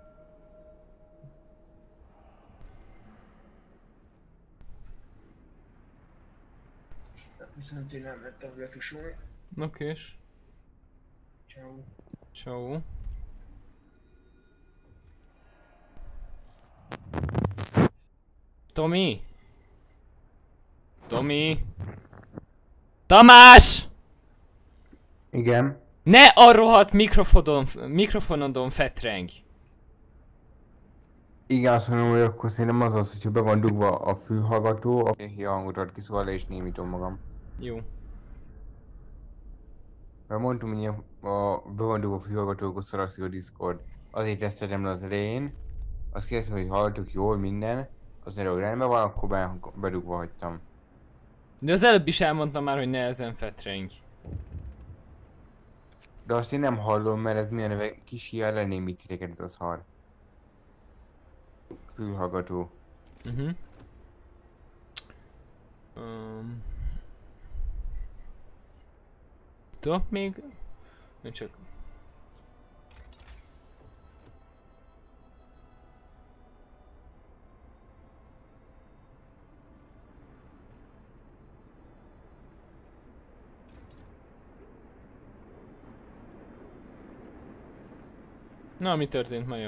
Viszont én nem lettem vele kisulni. Okés. Ciao. Ciao. Tomi? Tomi? Tamás! Igen. Ne a rohadt mikrofonodon fetreng! Igen, azt mondom, hogy akkor szerintem az az, hogyha be van dugva a fülhallgató, akkor a hangot ad ki, szóval le is némítom magam. Jó. Mert mondtam, hogy ilyen be van dugva a fülhallgató, akkor szarakszik a Discord. Azért teszteltem le az elején. Azt kérdeztem, hogy hallottuk jól minden. Az ne rendben van, akkor bedugva hagytam. De az előbb is elmondtam már, hogy ne ezen fetreng. De azt én nem hallom, mert ez milyen neve kis ilyen lenémít titeket ez a szar. Fülhallgató. Tudok még? Csak... Na, mi történt, Maja?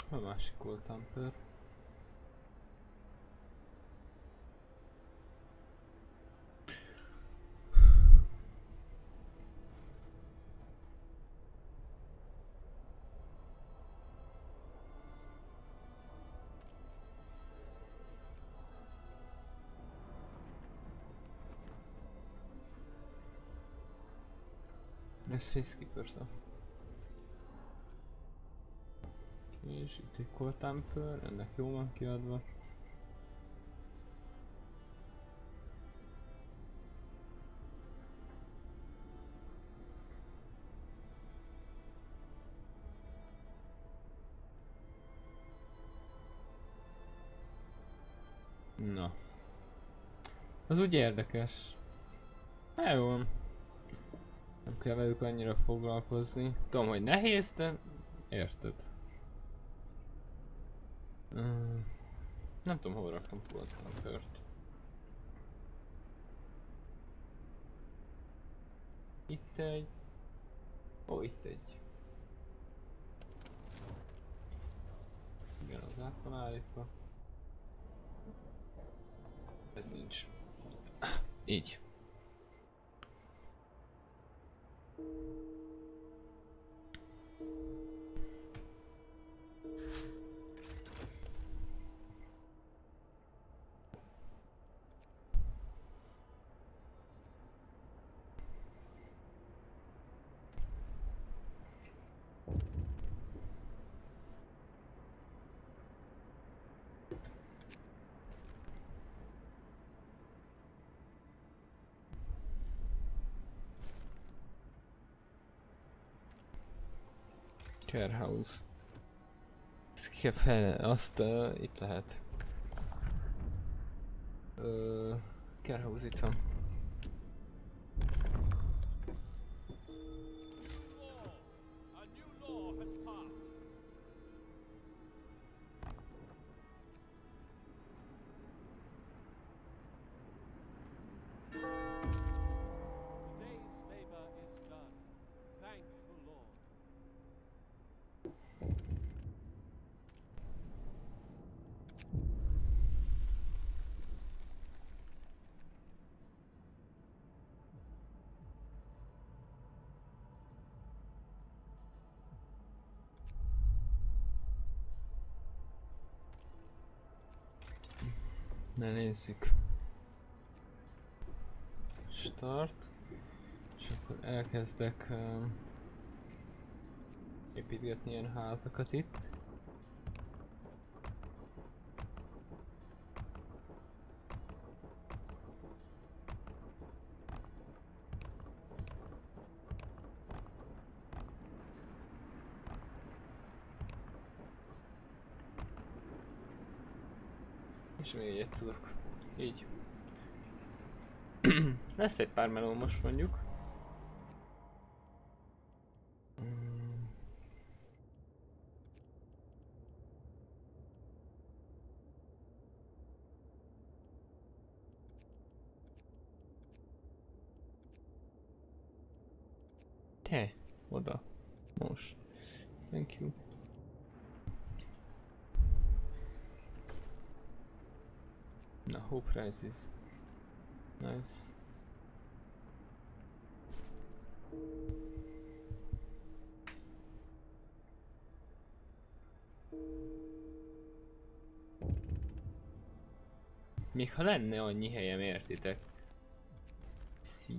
A másik Cold Temper. Ez Facekeeper-a. És itt egy Cold Temper, ennek jó van kiadva. Na. Az úgy érdekes. Hát jó. Nem kell velük annyira foglalkozni. Tudom, hogy nehéz, de érted. Nem tudom, hova raktam Cold Tempert. Itt egy... Ó, itt egy. Igen, az át van állítva. Ez nincs. Így. Carehouse. Ezt ki kell azt itt lehet. Carehouse itt van. A new law has passed. Today's labor is done. Thank the Lord. Ne nézzük. Start. És akkor elkezdek építgetni ilyen házakat itt. És még egyet tudok. Így. Lesz egy pár meló most mondjuk. Te, oda. Most. Thank you. Na, hope rises. Nice. Még ha lenne annyi helyem, értitek? Szí.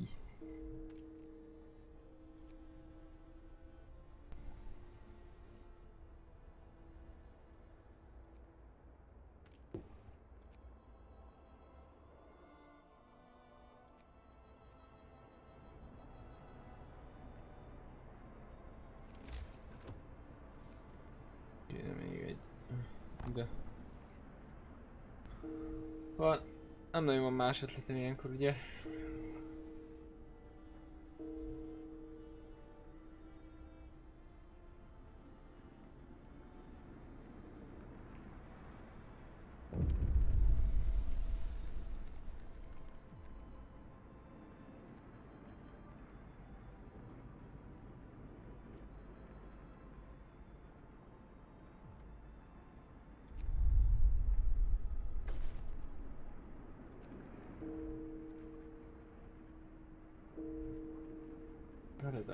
Kéne még egy... De... Van... Nem nagyon van más ötletem ilyenkor, ugye?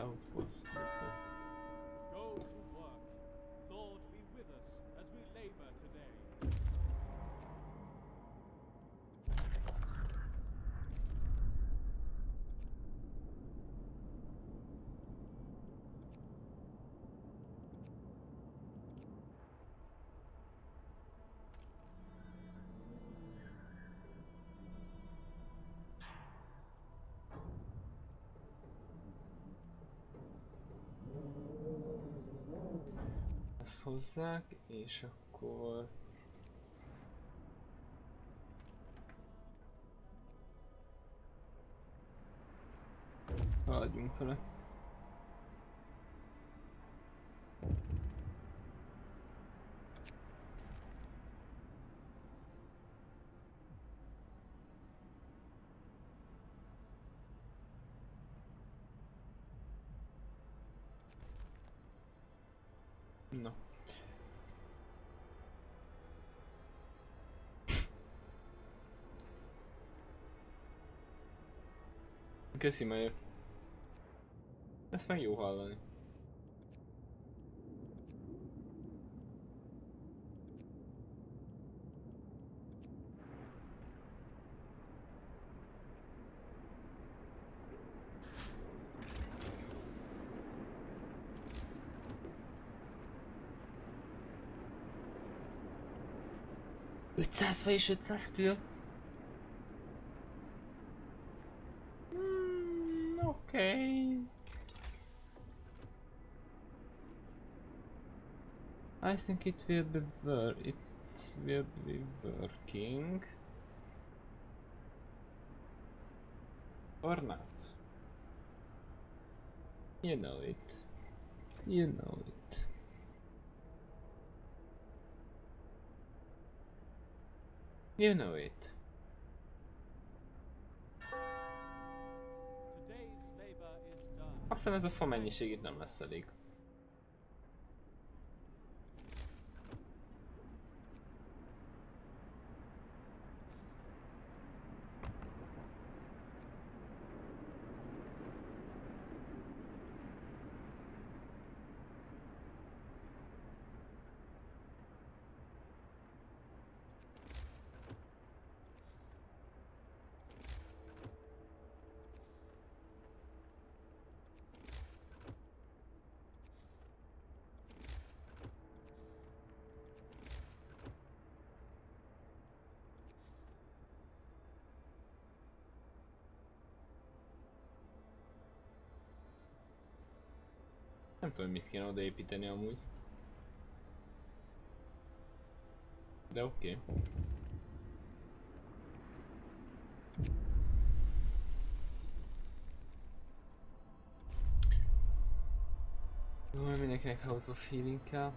Outpost depot. Go to work. Lord, be with us as we labor today. Ezt hozzák, és akkor... haladjunk fele. Na. Köszi, Major. Ezt meg jó hallani. Faj és 500 től? Okay. I think it will be working. Or not. You know it. You know it. You know it. Azt hiszem ez a fa mennyiség itt nem lesz elég. Nem tudom, mit kéne odaépíteni amúgy. De oké. Mindenkinek House of Healing kell.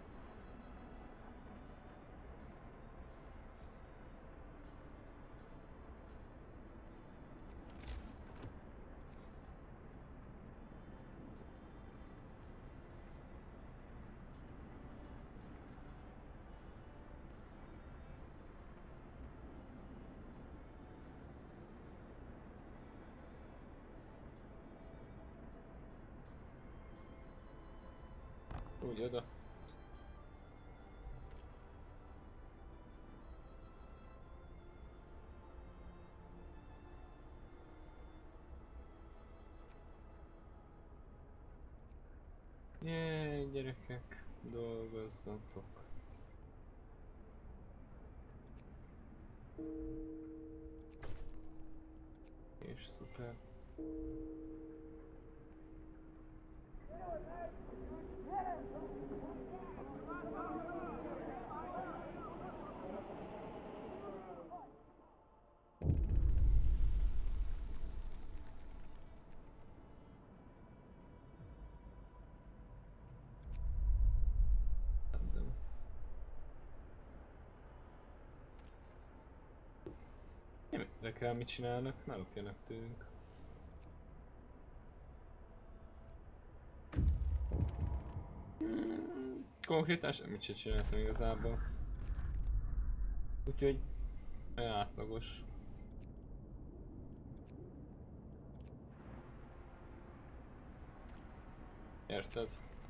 Úgy oda. Jéj, gyerekek, dolgozzatok. És szuper. Nem érdekel, mit csinálnak, ne lopjanak tőlünk. Konkrétan semmit sem csináltam igazából. Úgyhogy olyan átlagos. Érted?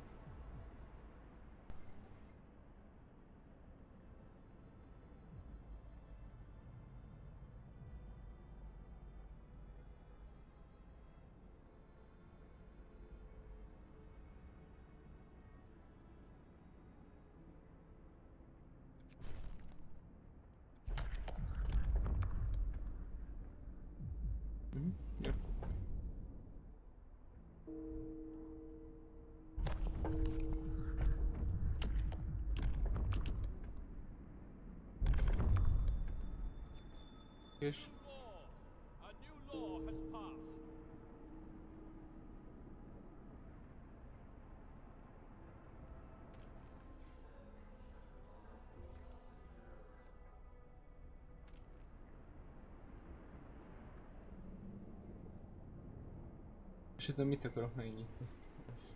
Jó. És A new law has passed. és tudom, mit akarok megnyitni. Ezt.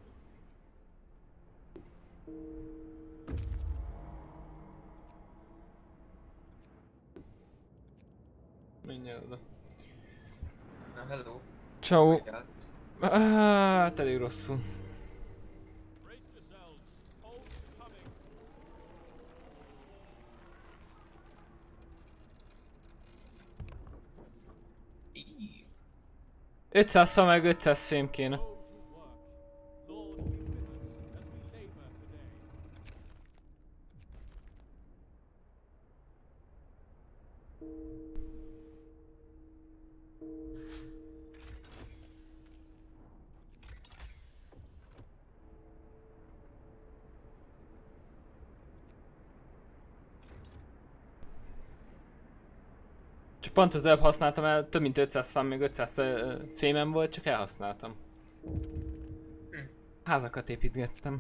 Menj el oda. Na hello. Ciao. Hát elég rosszul. Brace yourselves. Hold is coming. 500 fa meg 500 fém kéne. Go to work. Lord, be with us as we labor today. Csak pont az előbb használtam el, több mint 500 fám, még 500 fémem volt, csak elhasználtam. Házakat építgettem.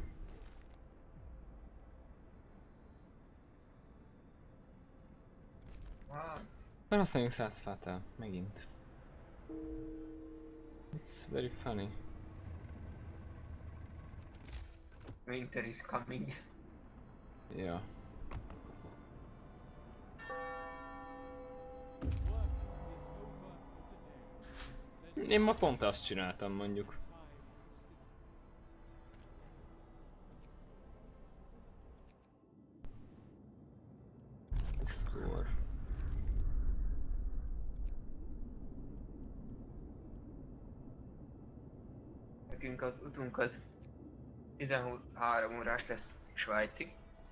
Már használjunk 100 fát el, megint. It's very funny. Winter is coming. Ja. Work is over for today. Én ma pont azt csináltam mondjuk. Time to sleep. Explore. Nekünk az utunk az 13 órás lesz Svájcig.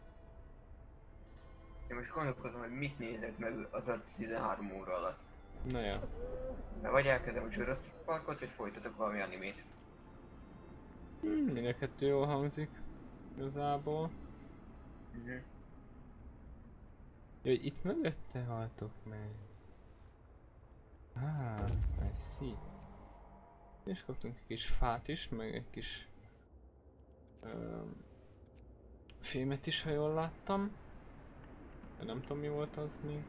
Én most gondolkozom, hogy mit nézek meg az a 13 óra alatt. Na jó. De vagy elkezdem a Jurassic Parkot, vagy folytatok valami animét. Mind a kettő jól hangzik. Igazából. Jó, hogy itt mögötte haltok meg. I see. És kaptunk egy kis fát is, meg egy kis fémet is, ha jól láttam. Nem tudom, mi volt az még.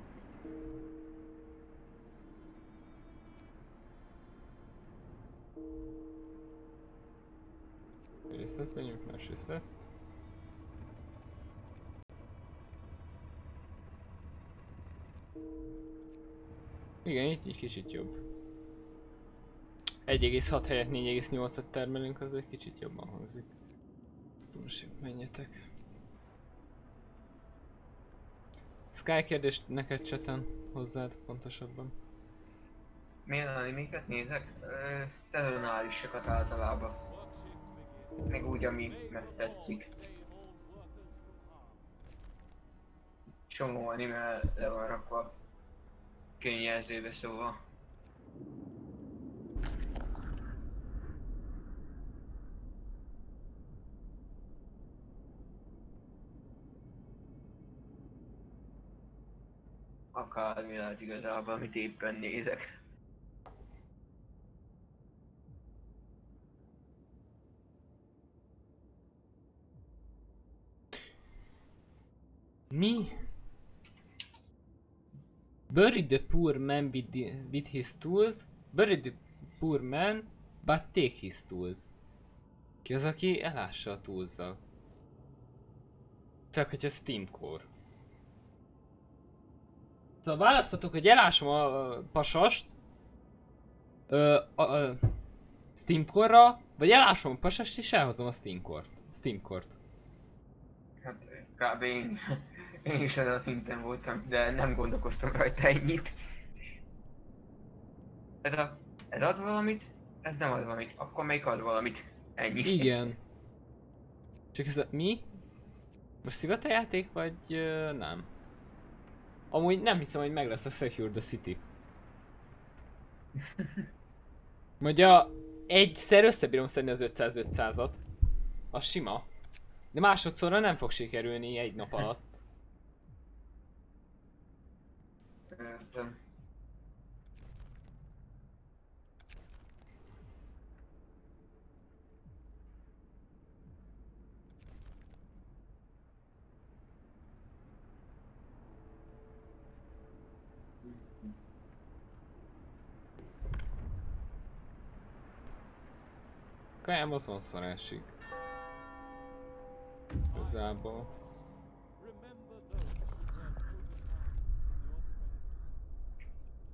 Egyrészt ezt menjünk, másrészt ezt. Igen, így kicsit jobb. 1,6 helyett 4,8-at termelünk, az egy kicsit jobban hangzik. Ezt most menjetek. Sky kérdést neked cseten hozzád pontosabban. Milyen animéket nézek? Szezonálisokat általában. Meg úgy, ami megtetszik. Csomó anime le van rakva kényjelzőbe, szóval. Akármi lehet igazából, amit éppen nézek. Mi? Bury the poor man with his tools. Bury the poor man, but take his tools. Ki az, aki elássa a tools-zal? Főleg, hogyha Steam Core. Szóval választhatok, hogy elásom a pasast. Steamcore-ra, vagy elásom a pasast és elhozom a Steamcore-t. Hát kb. Én is ezen a szinten voltam, de nem gondolkoztam rajta ennyit. Ez ad valamit, ez nem ad valamit, akkor melyik ad valamit? Ennyi. Igen. Csak ez a... mi? Most szivatajáték, vagy nem? Amúgy nem hiszem, hogy meg lesz a Secure the City. Mondja, egyszer összebírom szedni az 500-500-at. Az sima. De másodszorra nem fog sikerülni egy nap alatt. Értem. Kajám az van szarásig. Igazából. Remember those who work overtime in your prayers.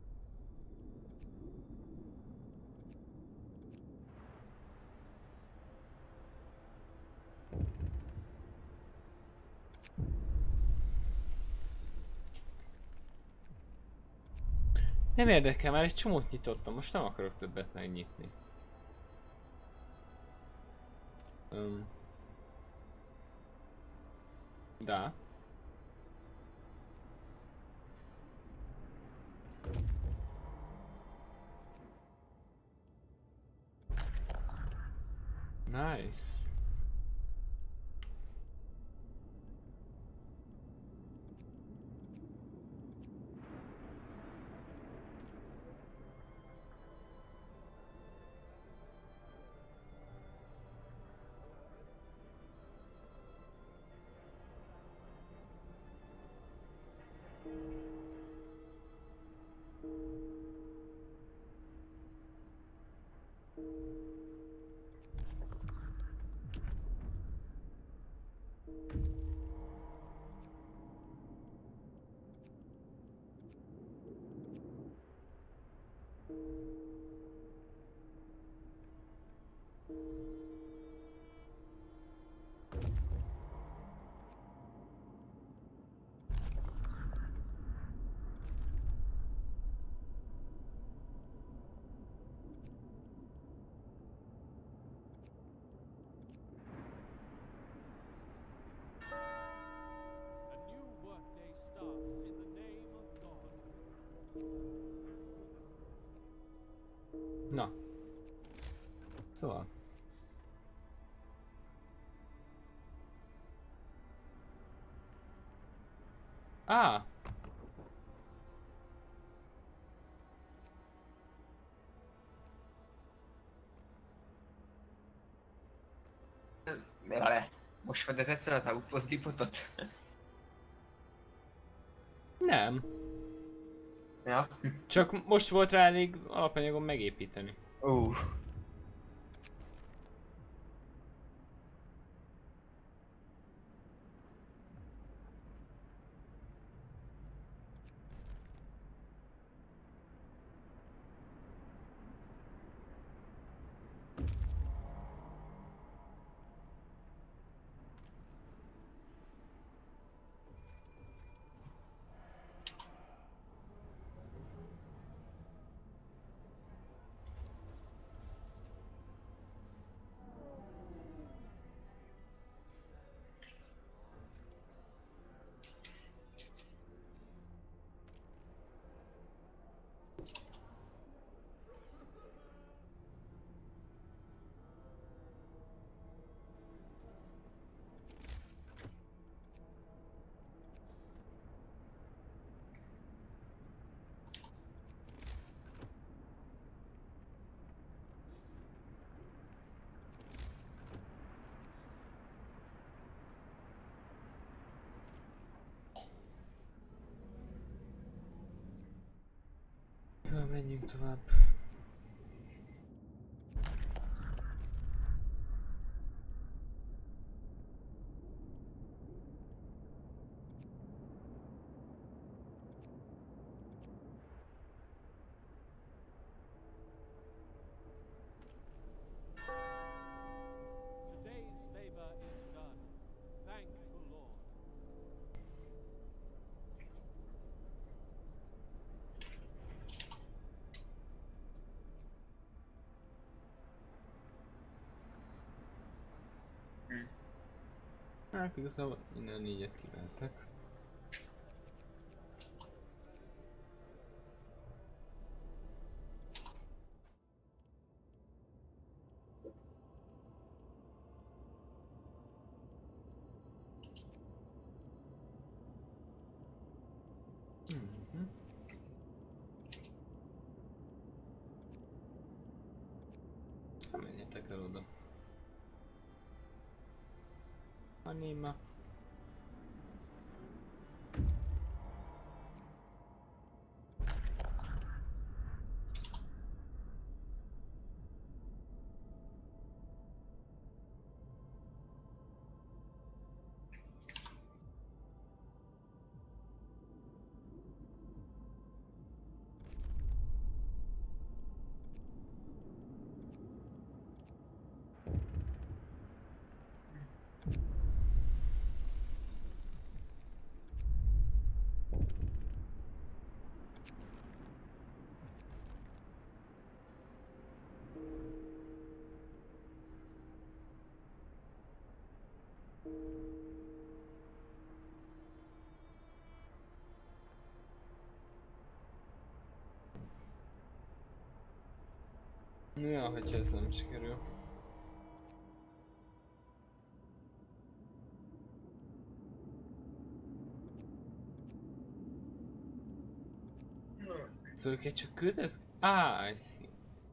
Nem érdekel, már egy csomót nyitottam, most nem akarok többet megnyitni. Da. Nice. A new workday starts in the name of God. Na. Szóval. Ah! Le. Most fedezett fel az autozipotot? Nem. Ja. Csak most volt rá elég alapanyagon megépíteni. Jó, menjünk tovább. Hát igazából innen 4-et kiventek. Hát menjetek el oda. Anima. Ja, hogyha ez nem sikerül. Szóval őket csak küldesz? I see.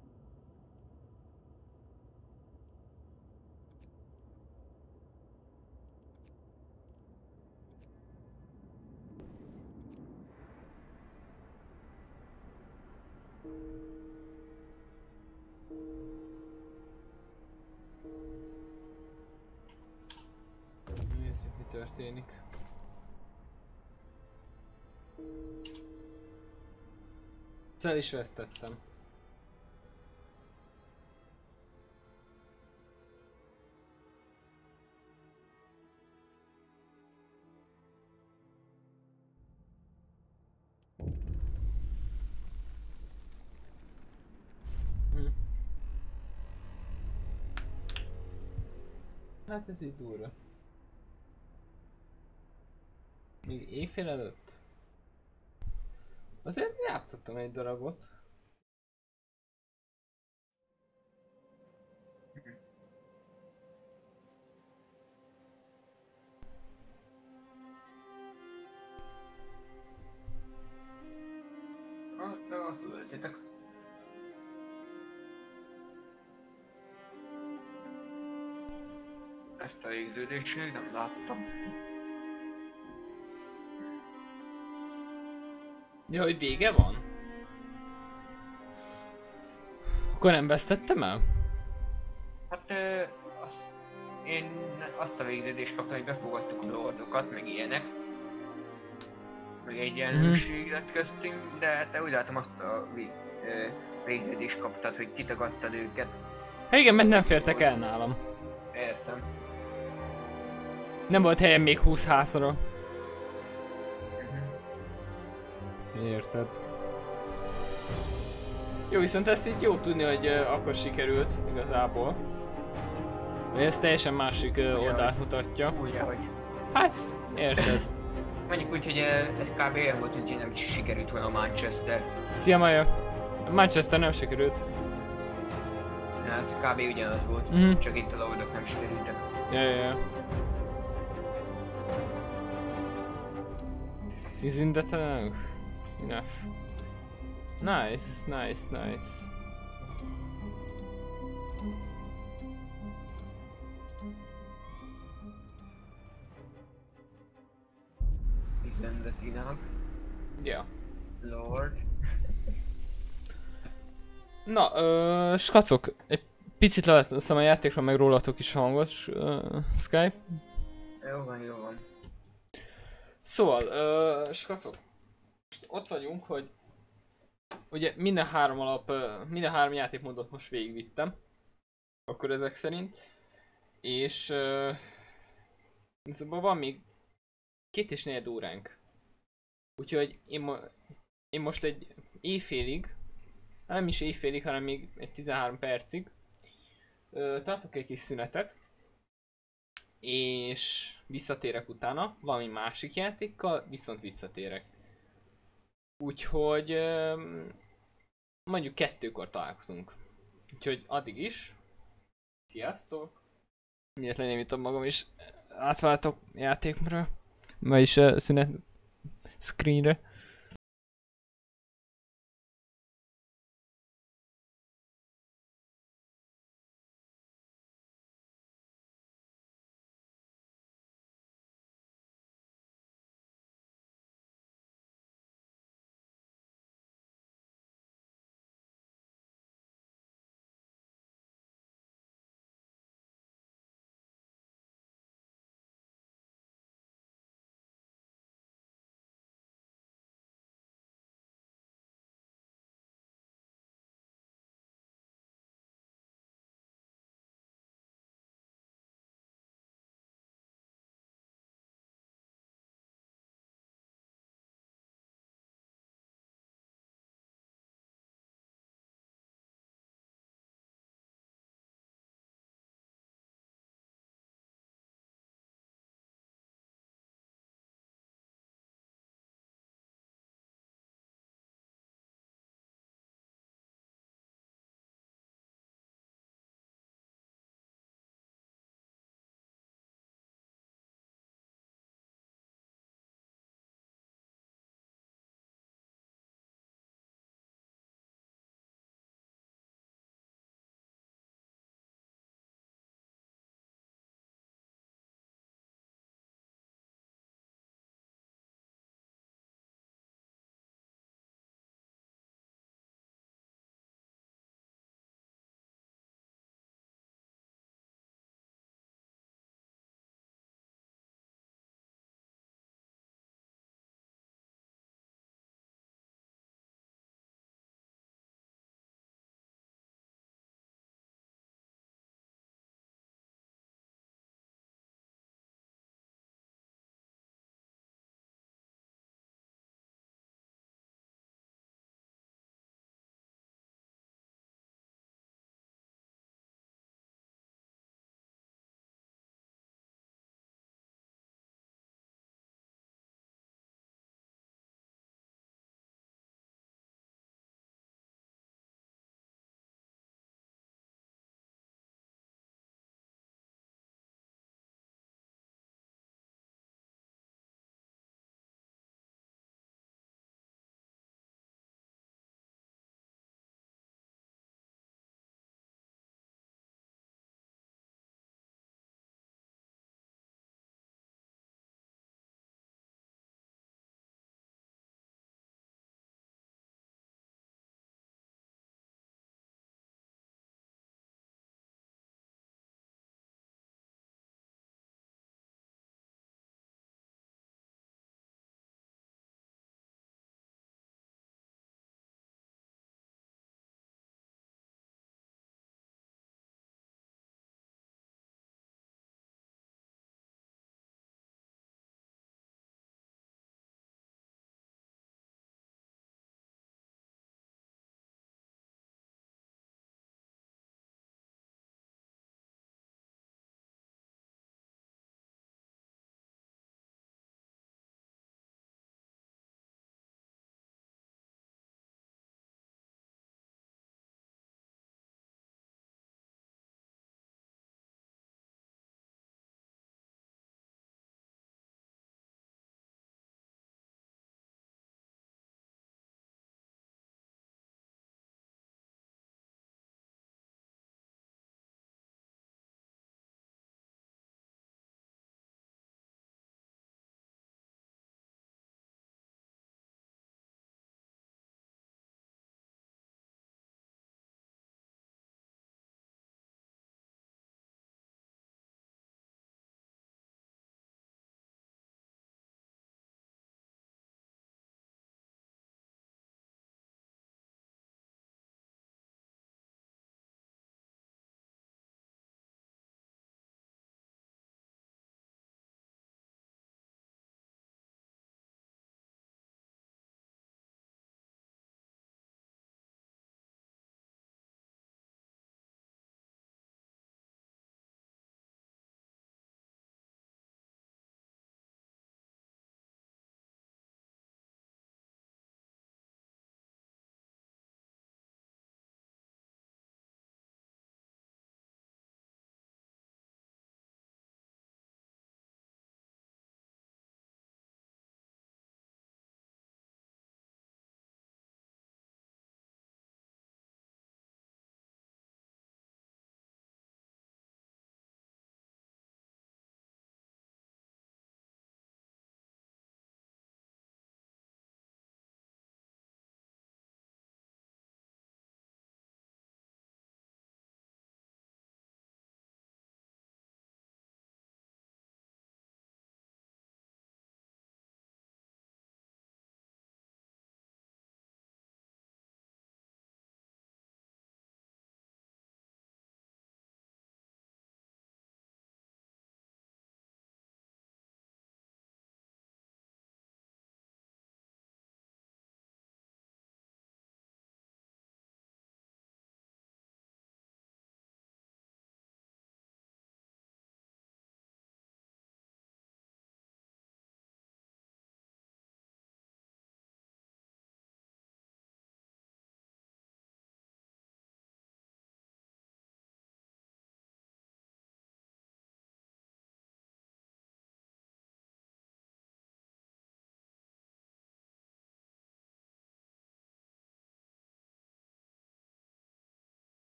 Nézzük, mi történik. El is vesztettem. Hát ez így durva. Még éjfél előtt? Azért játszottam egy daragot. Azt öltetek. Ezt a végződést még nem láttam. Ja, hogy vége van? Akkor nem vesztettem el? Hát én azt a végződést kaptam, hogy befogadtuk a lordokat, meg ilyenek. Meg egyenlőség lett köztünk, de te úgy látom azt a végződést kaptad, hogy kitagadtad őket. Hát igen, mert nem fértek el nálam. Értem. Nem volt helyem még 20 házra. Érted. Jó, viszont ezt így jó tudni, hogy akkor sikerült igazából. Ez teljesen másik oldalt mutatja. Úgy, ahogy. Hát, érted. Mondjuk úgy, hogy ez kb. Olyan volt, hogy nem sikerült volna a Manchester. Szia Maja! Manchester nem sikerült. Hát kb. Ugyanaz volt, csak itt a lordok nem sikerültek. Ja. Isn't that enough? Nice. Isn't that enough? Ja. Lord. Na, skacok, egy picit leveszem a játékra, meg rólatok is hangot, Skype. Jó van. Szóval, skacok, most ott vagyunk, hogy ugye minden három játékmódot most végigvittem, akkor ezek szerint, és szóval van még 2,4 óránk. Úgyhogy én most egy éjfélig, nem is éjfélig, hanem még egy 13 percig tartok egy kis szünetet, és visszatérek utána, valami másik játékkal, viszont visszatérek. Úgyhogy mondjuk 2-kor találkozunk. Úgyhogy addig is. Sziasztok! Miért lenémítom magam is. Átváltok játékra. Vagyis szünet screenre.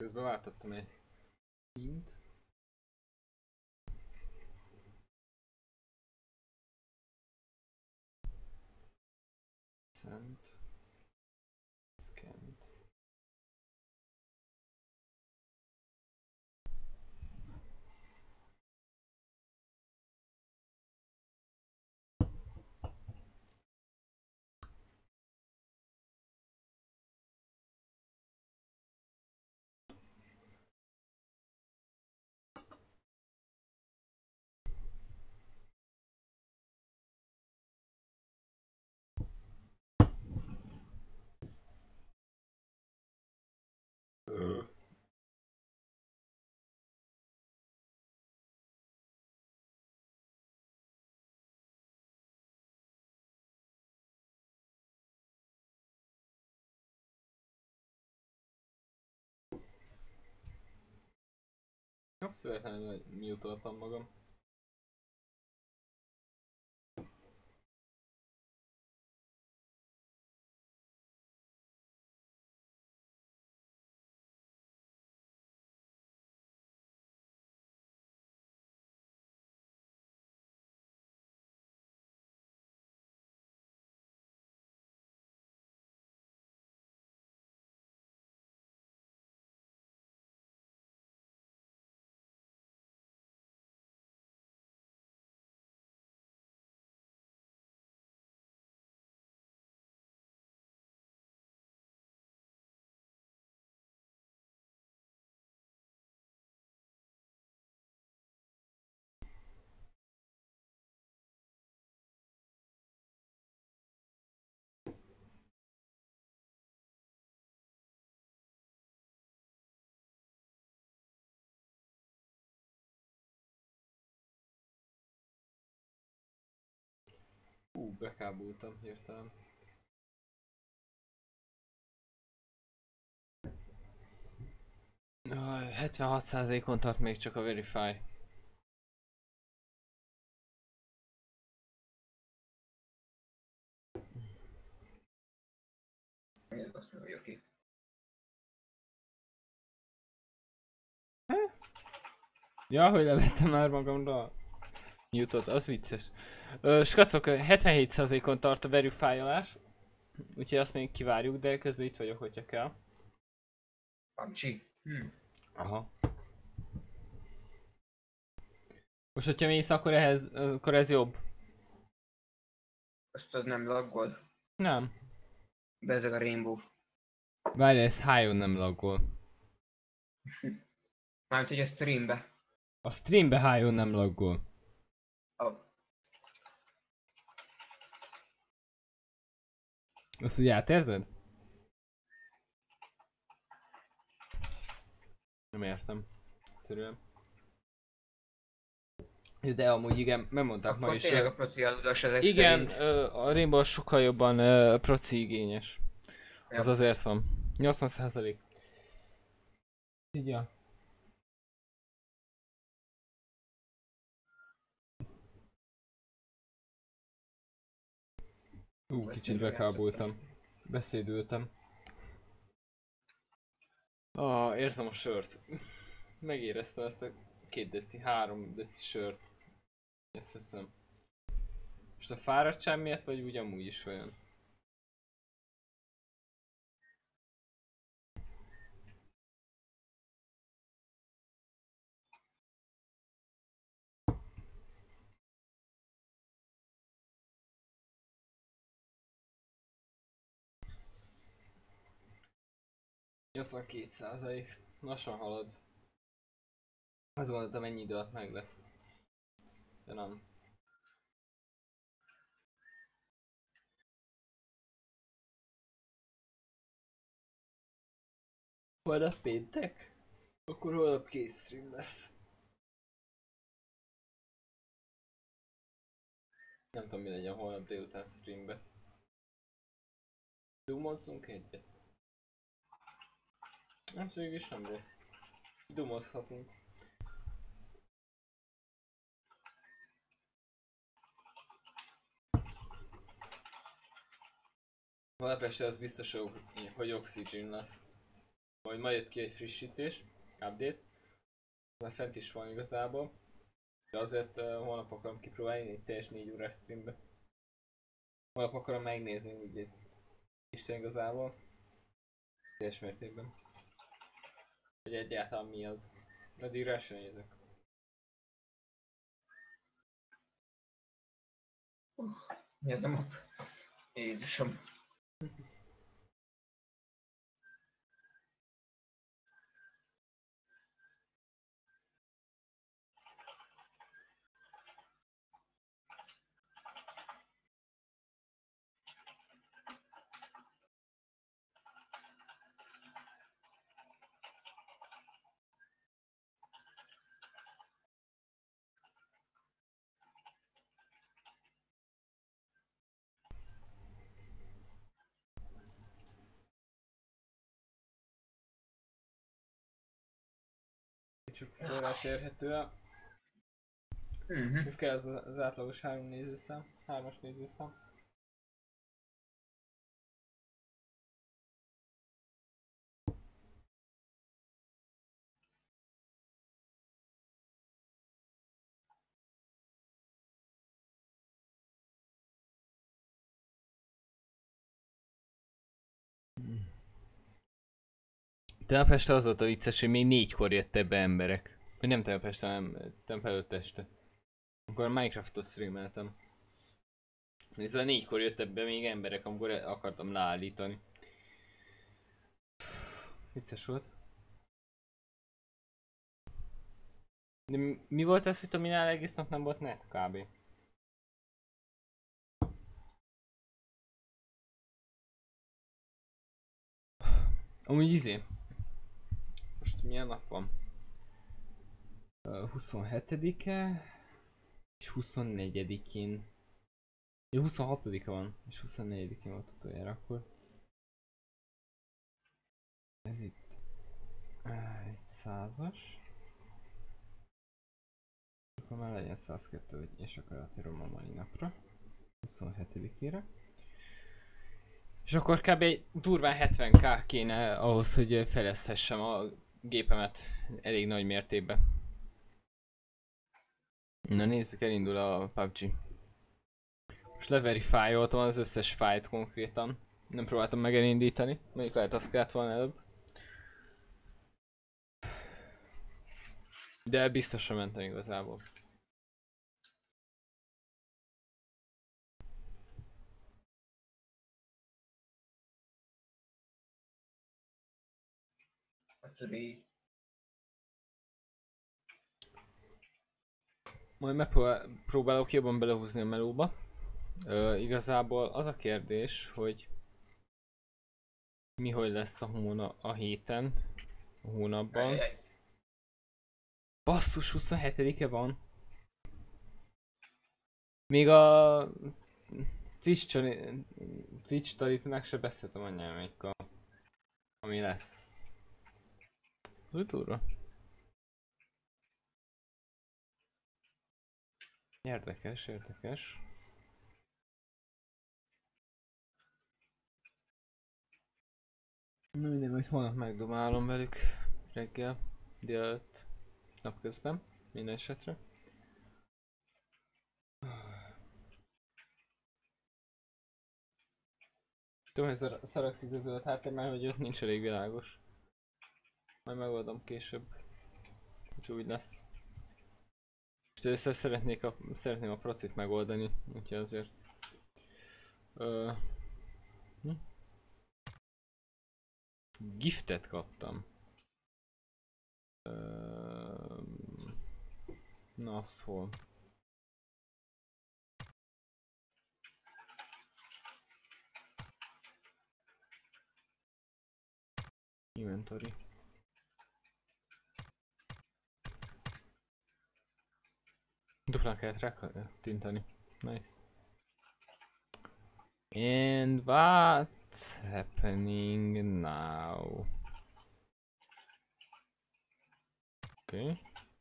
Közben váltottam egy színt. Szent. Scanned. Születlenül mute-oltam magam. Bekábultam hirtelen. Na, 76%-on tart még csak a Verify. Azt mondja ki. Ja, hogy levettem már magamra a mute-ot, az vicces. Skacok, 77%-on tart a verifájolás. Úgyhogy azt még kivárjuk, de közben itt vagyok, hogyha kell. PUBG. Aha. Most, hogyha mész, akkor ez jobb. Azt az nem laggol. Nem. Bezeg a Rainbow. Várj, ez high-on nem laggol. Mármint, hogy a streambe. A streambe high-on nem laggol. Oh. Azt úgy átérzed? Nem értem. Egyszerűen. De amúgy igen, megmondták ma Akkor is. tényleg a proci aludás ezek Igen, szerint. a Rainbow sokkal jobban proci igényes. Az Ja. azért van. 80%. Így ja. Kicsit bekábultam. Beszédültem. Érzem a sört. Megéreztem ezt a 2 deci, 3 deci sört. Ezt hiszem. Most a fáradtság miatt, vagy úgy amúgy is olyan? Jösszön 2%. Lassan halad. Azt gondoltam, ennyi idő alatt meg lesz. De nem. Holnap péntek? Akkor holnap kész stream lesz. Nem tudom, mi legyen holnap délután streambe. Dumozzunk egyet. Ez végül is nem rossz. Dumozhatunk. Holnap este az biztos, hogy Oxygen lesz. majd jött ki egy frissítés, update. Már fent is van igazából. De azért holnap akarom kipróbálni egy teljes 4 órás streambe. Holnap akarom megnézni úgy Isten igazából. Teljes mértékben. Hogy egyáltalán mi az. Addig rá sem nézek. Mi az a map? Jézusom. Csak forrás érhető el. Most kell az átlagos 3 nézőszám, 3-as nézőszám. Tegnap este az volt a vicces, hogy még 4-kor jöttek be emberek. Vagy nem tegnap este, hanem felőtt este. Akkor Minecraftot streameltem. És a 4-kor jöttek be még emberek, amikor akartam leállítani. Vicces volt. De mi volt ez itt, aminál egész nap nem volt net kb? Amúgy most milyen nap van? 27-e és 24-én. Ja, 26-a van, és 24-én volt utoljára akkor. Ez itt egy 100-as. Akkor már legyen 102, és akkor átírom a mai napra. 27-ére. És akkor kb. Durván 70k kéne ahhoz, hogy fejleszthessem a gépemet elég nagy mértékben. Na nézzük, elindul a PUBG. Most leverifájoltam az összes fájlt konkrétan. Nem próbáltam megelindítani, mondjuk lehet azt kellett volna előbb. De biztosra mentem igazából. Majd megpróbálok jobban belehúzni a melóba. Igazából az a kérdés, hogy mi hogy lesz a héten, a hónapban. Basszus, 27-e van. Még a Twitch talit meg se beszéltem anyámékkal, ami lesz. Az durva. Érdekes, érdekes. Na mindegy, majd holnap megdomálom velük reggel, délelőtt, napközben, minden esetre. Tudom, hogy szaragszik a zöld háttér, hogy ott nincs elég világos. Majd megoldom később, hogy úgy lesz. És először szeretném a procit megoldani, úgyhogy azért... Giftet kaptam. Na az hol? Inventory. Duplán kellett rákattintani. Nice. And what's happening now? Okay.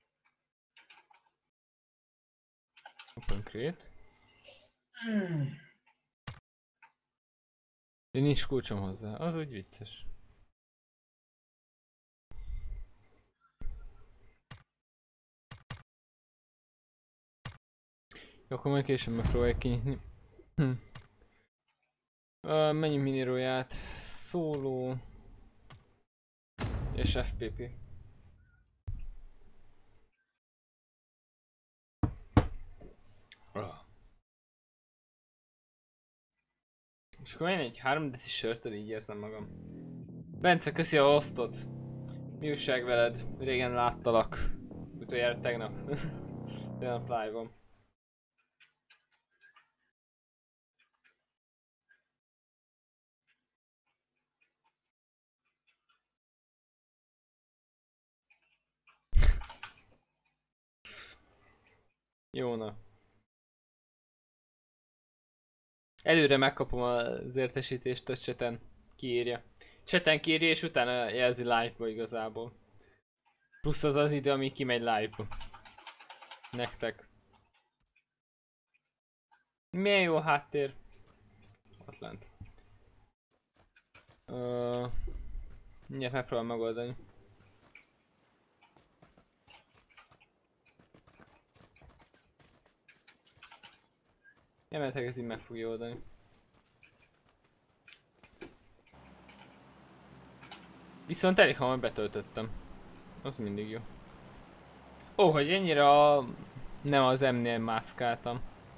Open create. De nincs kulcsom hozzá, az úgy vicces. Jó, akkor majd később megpróbáljuk kinyitni. Menjünk miniróját. Szóló. És FPP. És akkor én egy 3 deci sörtől így érzem magam. Bence, köszi a hostot. Mi újság veled? Régen láttalak. Utoljára tegnap. Tegnap live-on. Jó na. Előre megkapom az értesítést a chaten. Kiírja. Chaten kiírja és utána jelzi live-ba igazából. Plusz az az idő, ami kimegy live-ba. Nektek. Milyen jó háttér. Ott lent. Mindjárt megpróbálom megoldani. Emeltek, ez így meg fogja oldani. Viszont elég hamar betöltöttem. Az mindig jó. Ó, hogy ennyire nem az M-nél mászkáltam.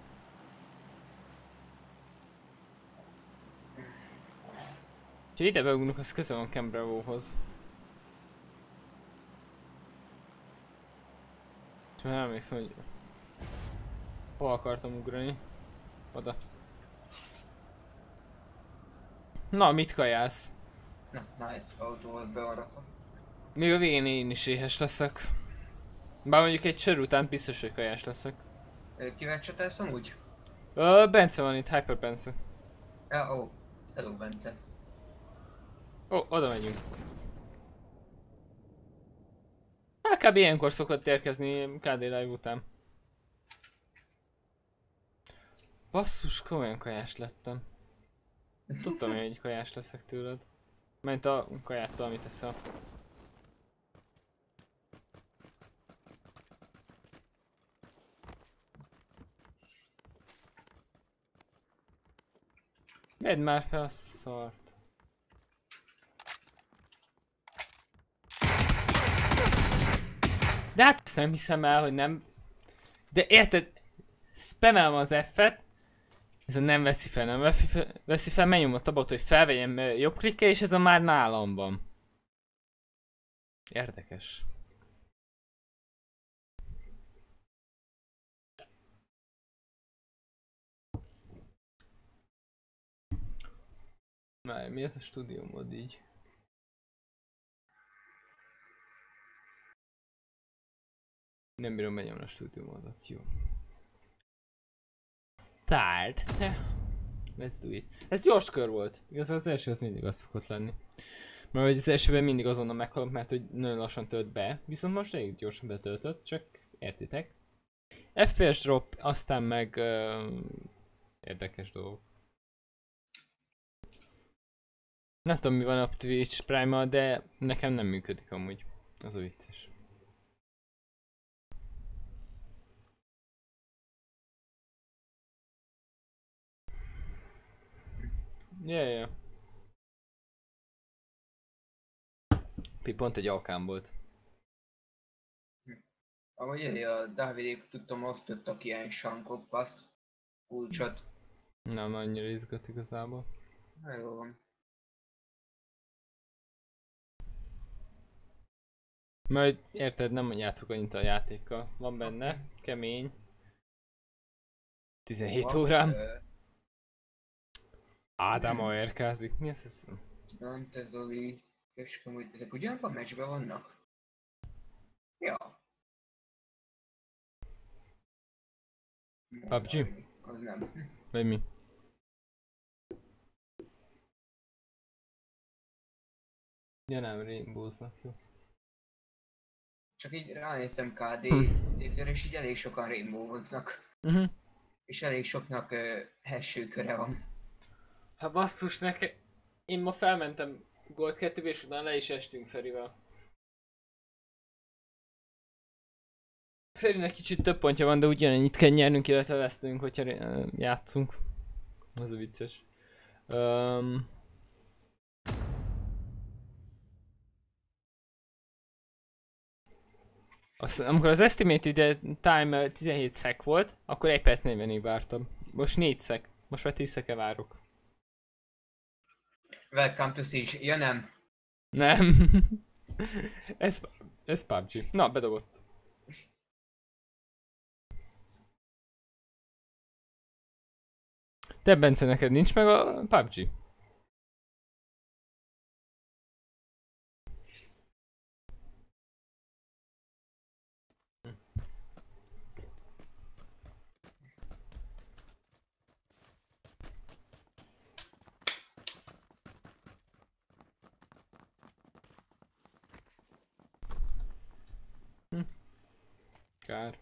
Ha ide beugrunk, az közel van Camp Bravo-hoz. És már emlékszem, hogy hol akartam ugrani. Oda. Na, mit kajálsz? Na, nice, autóval be van rakva. Még a végén én is éhes leszek. Bár mondjuk egy sör után biztos, hogy kajás leszek. Kivel csatálsz amúgy? Bence van itt, Hyper Bence. Ja, ó. Hello, Bence. Ó, oda megyünk. Hát kb. Ilyenkor szokott érkezni KD Live után. Basszus, komolyan kajás lettem. Tudtam, hogy egy kajás leszek tőled. Ment a kajáttal, amit eszel. Vedd már fel azt a szart. De hát ezt nem hiszem el, hogy nem... De érted? Spamelem az F-et. Ez a nem veszi fel, nem veszi fel, megnyom a tabot, hogy felvegyem jobb klikkel, és ez a már nálam van. Érdekes. Na, mi ez a stúdió mód így? Nem bírom megnyomni a stúdió módot, jó. Start. Let's do it. Ez gyors kör volt. Igazából az első az mindig az szokott lenni. Mert hogy az elsőben mindig azonnal meghalok, mert hogy nagyon lassan tölt be. Viszont most elég gyorsan betöltött, csak értitek. FPS drop, aztán meg érdekes dolgok. Nem tudom mi van a Twitch Prime-mal, de nekem nem működik amúgy. Az a vicces. Yeah. Pont egy alkám volt. Ahogy a Dávidék tudtam, osztottak ilyen sankot, passz, kulcsot. Nem annyira izgat igazából. Na jó van. Majd érted, nem játszok annyit a játékkal. Van benne, kemény. 17 órám. Ádám érkezik. Mi ez? Dante, Zoli, és amúgy ezek ugyanabban a meccsben vannak? Ja. PUBG? Az nem. Vagy mi? Ja nem, Rainbow-znak, jó. Csak így ránéztem KD, és így elég sokan Rainbow-oznak. És elég soknak hesső köre van. Hát basszus, én ma felmentem Gold 2-be és utána le is estünk Ferivel. Szerintem kicsit több pontja van, de ugyanennyit kell nyernünk, illetve vesztünk, hogyha játszunk. Az a vicces. Amikor az estimated time 17 szek volt, akkor 1 perc 40-ig vártam. Most 4 szek. Most már 10 szeke várok. Welcome to Siege. Ja nem. Nem. ez PUBG. Na, bedobott. Te Bence, neked nincs meg a PUBG? Kár.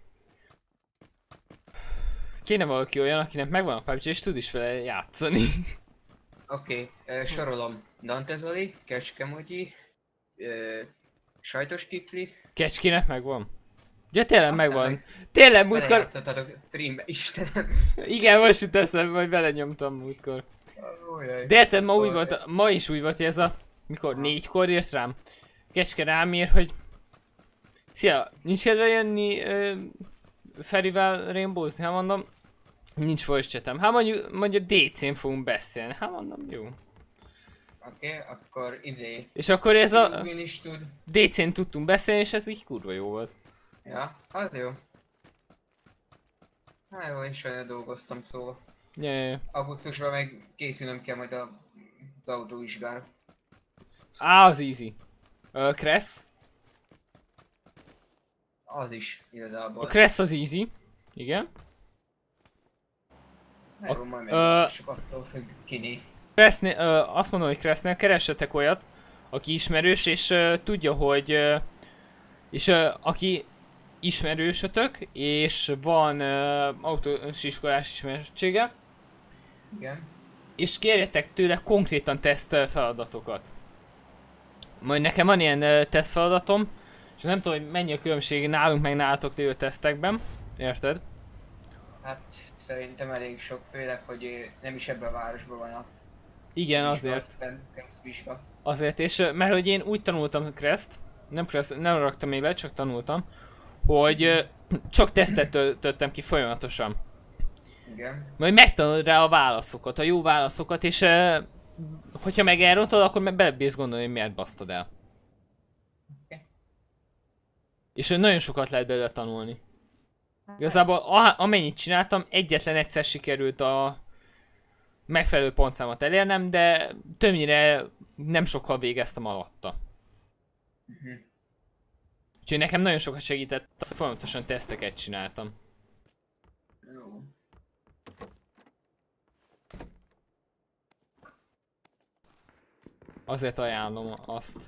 Kéne valaki olyan, akinek megvan a PUBG és tud is vele játszani. Oké, sorolom. Dante Zoli, Kecskemogyi, Sajtos Kipli. Kecskének megvan? Ja, tényleg Aztán megvan. Tényleg múltkor... Belejátszottatok streambe, Istenem. Igen, most jut eszembe, hogy belenyomtam múltkor. De érted, ma úgy volt, ma is úgy volt, hogy ez a... Mikor? 4-kor írt rám. Kecske rám ír, hogy... Szia, nincs kedve jönni Ferivel Rainbow-zni? Hát mondom, nincs voice chatem. Hát mondja DC-n fogunk beszélni. Hát mondom, jó. Oké, akkor És akkor ez a... Win is tud. DC-n tudtunk beszélni, és ez így kurva jó volt. Ja, az jó. Hát jó, én sajnál dolgoztam szóval. Yeah. Augusztusban meg készülnöm kell majd az autóvizsgára. Az easy. Kressz? Az is igazából. A Kressz az easy. Igen. Hát jó, majd meglássuk, attól függ kiné. Kressnél, azt mondom, hogy Kressnél keressetek olyat, aki ismerős, és tudja, hogy... és aki ismerősötök, és van autós iskolás ismertsége, Igen. és kérjetek tőle konkrétan teszt feladatokat. Majd nekem van ilyen teszt feladatom, és nem tudom, hogy mennyi a különbség nálunk meg nálatok lévő tesztekben, érted? Hát szerintem elég sok, főleg, hogy nem is ebben a városban van a... Igen, azért. Vizsga. Azért, és mert hogy én úgy tanultam Kreszt, nem raktam még le, csak tanultam, hogy csak tesztet töltöttem ki folyamatosan. Igen. Majd megtanulod rá a válaszokat, a jó válaszokat, és hogyha meg elrontod, akkor meg belebírsz gondolni, hogy miért basztod el. Okay. És nagyon sokat lehet belőle tanulni. Igazából amennyit csináltam, egyetlen egyszer sikerült a megfelelő pontszámot elérnem, de többnyire nem sokkal végeztem alatta. Úgyhogy nekem nagyon sokat segített, azt folyamatosan teszteket csináltam. Jó. Azért ajánlom azt.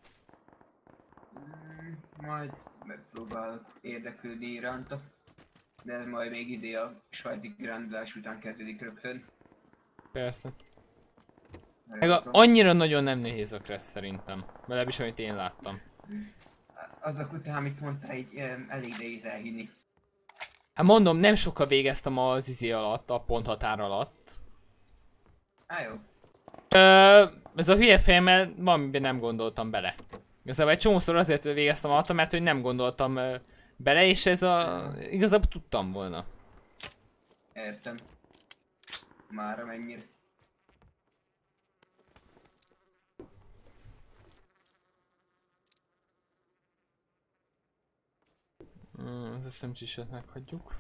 Majd megpróbálok érdeklődni iránta. De ez majd még idén a svájci kirándulás után kezdődik rögtön. Persze. Meg annyira nagyon nem nehéz a Kressz szerintem. Legalábbis amit én láttam. Azok után, amit mondtál, így elég nehéz elhinni. Hát mondom, nem sokkal végeztem az izé alatt, a ponthatár alatt. Jó. Ez a hülye fejemmel valamiben nem gondoltam bele. Igazából egy csomószor azért végeztem alatt, mert hogy nem gondoltam bele, és ez a... Igazából tudtam volna. Értem. Mára mennyire. Az SMG-set meghagyjuk.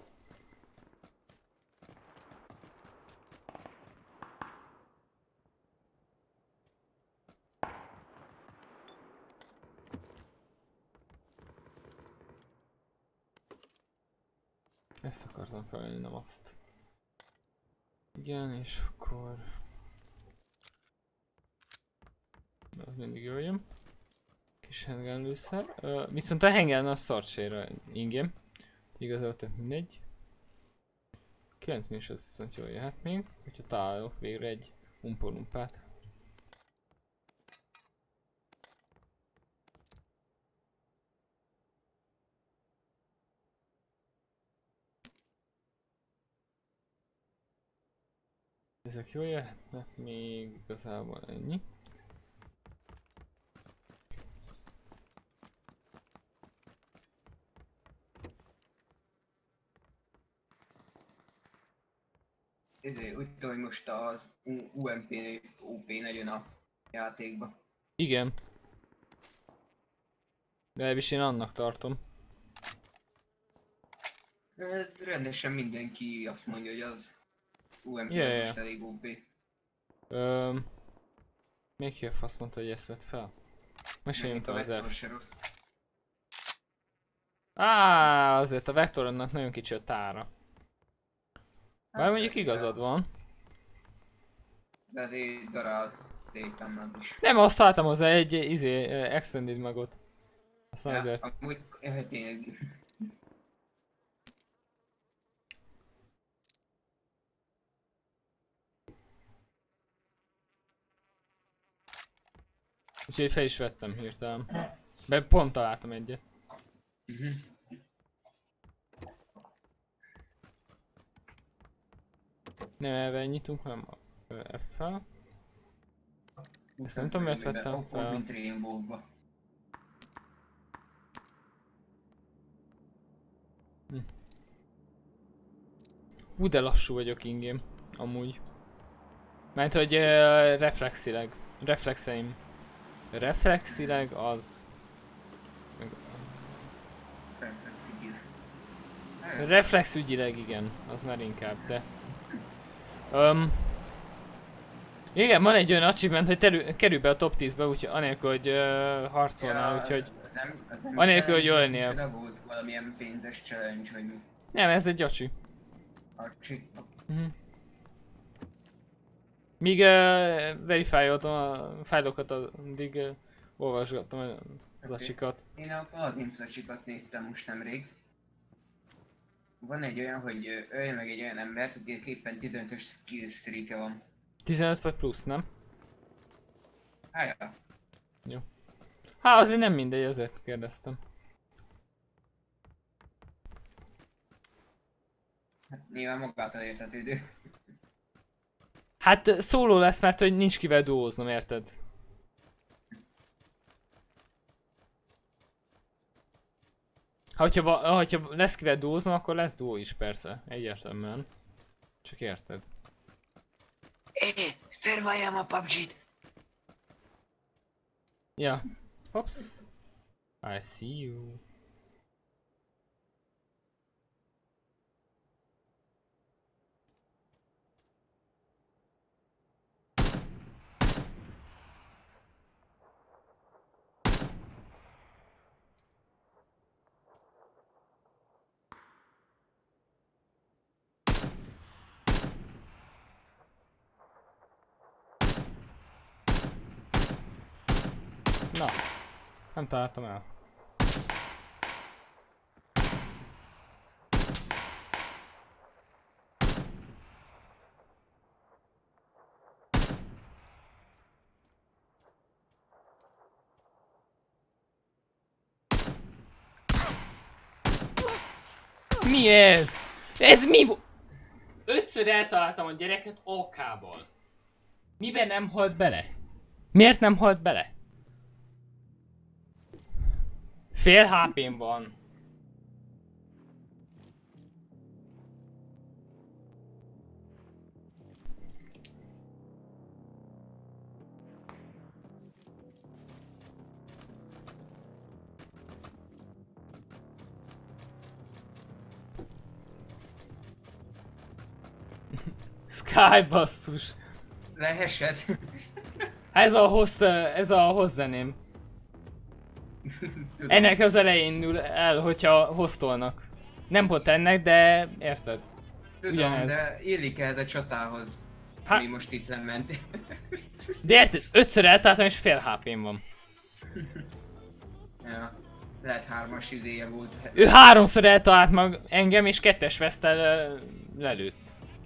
Ezt akartam felvenni, nem azt. Igen, és akkor... Az mindig jól jön. Kis handgun lőszer. Viszont a handgun az szartsére ingém. Igazából tök mindegy. 9 is az viszont jól jöhet még, hogyha találok végre egy umpolumpát. Ezek jól jöhetnek, még igazából ennyi. Úgy tudom, hogy most az UMP OP nagyon a játékba. Igen. De legalábbis én annak tartom. Rendesen mindenki azt mondja, hogy az UMP most elég OP. Még ki a fasz mondta, hogy ezt vett fel? Meséljem az F. Azért a Vektoronnak nagyon kicsi a tára. Bár mondjuk igazad van. De azért daráltam is. Nem, azt találtam hozzá egy extended magot. Aztán ja, azért. Amúgy tényleg. Úgyhogy fel is vettem hirtelen. De pont találtam egyet. Nem elvel nyitunk, hanem F-fel. Ezt nem tudom, miért vettem fel. Hú, de lassú vagyok ingém, amúgy. Mert hogy reflexileg. Reflexileg az... Reflexügyileg igen, az már inkább, de... Igen, van egy olyan achievement, hogy kerülj be a top 10-be, úgyhogy anélkül, hogy harcolnál, úgyhogy... Anélkül, hogy ölnél. Nem volt valamilyen pénzes challenge, vagy mi? Nem, ez egy acsi. Acsi? Míg verifáltam a fájlokat, addig olvasgattam az acsikat. Én a Paladins acsikat néztem most nemrég. Van egy olyan, hogy ölj meg egy olyan embert, aki éppen 15-ös skill streak-e van. 15 vagy plusz, nem? Ja. Jó. Hát azért nem mindegy, azért kérdeztem. Hát nyilván magától értetődő. Hát szóló lesz, mert hogy nincs kivel duóznom, érted? Ha lesz kivel duóznom, akkor lesz duó is persze, egyértelműen. Csak érted. Szerváljam a PUBG-t! Ja. Hops. I see you. Na, nem találtam el. Mi ez? Ez mi? 5-ször eltaláltam a gyereket AK-ból. Miben nem halt bele? Miért nem halt bele? Fél HP-n van. Sky basszus. Leheset. Ez a hozzeném. Ennek az elején indul el, hogyha hoztolnak. Nem pont ennek, de érted? Tudom, ugyanez. de illik ez a csatához. Hát- Mi most itt lement. De érted? 5-ször eltaláltam és fél HP-n van. Ja. Lehet 3-as izéje volt. Ő 3-szor eltalált meg engem és 2-es vesztel lelőtt.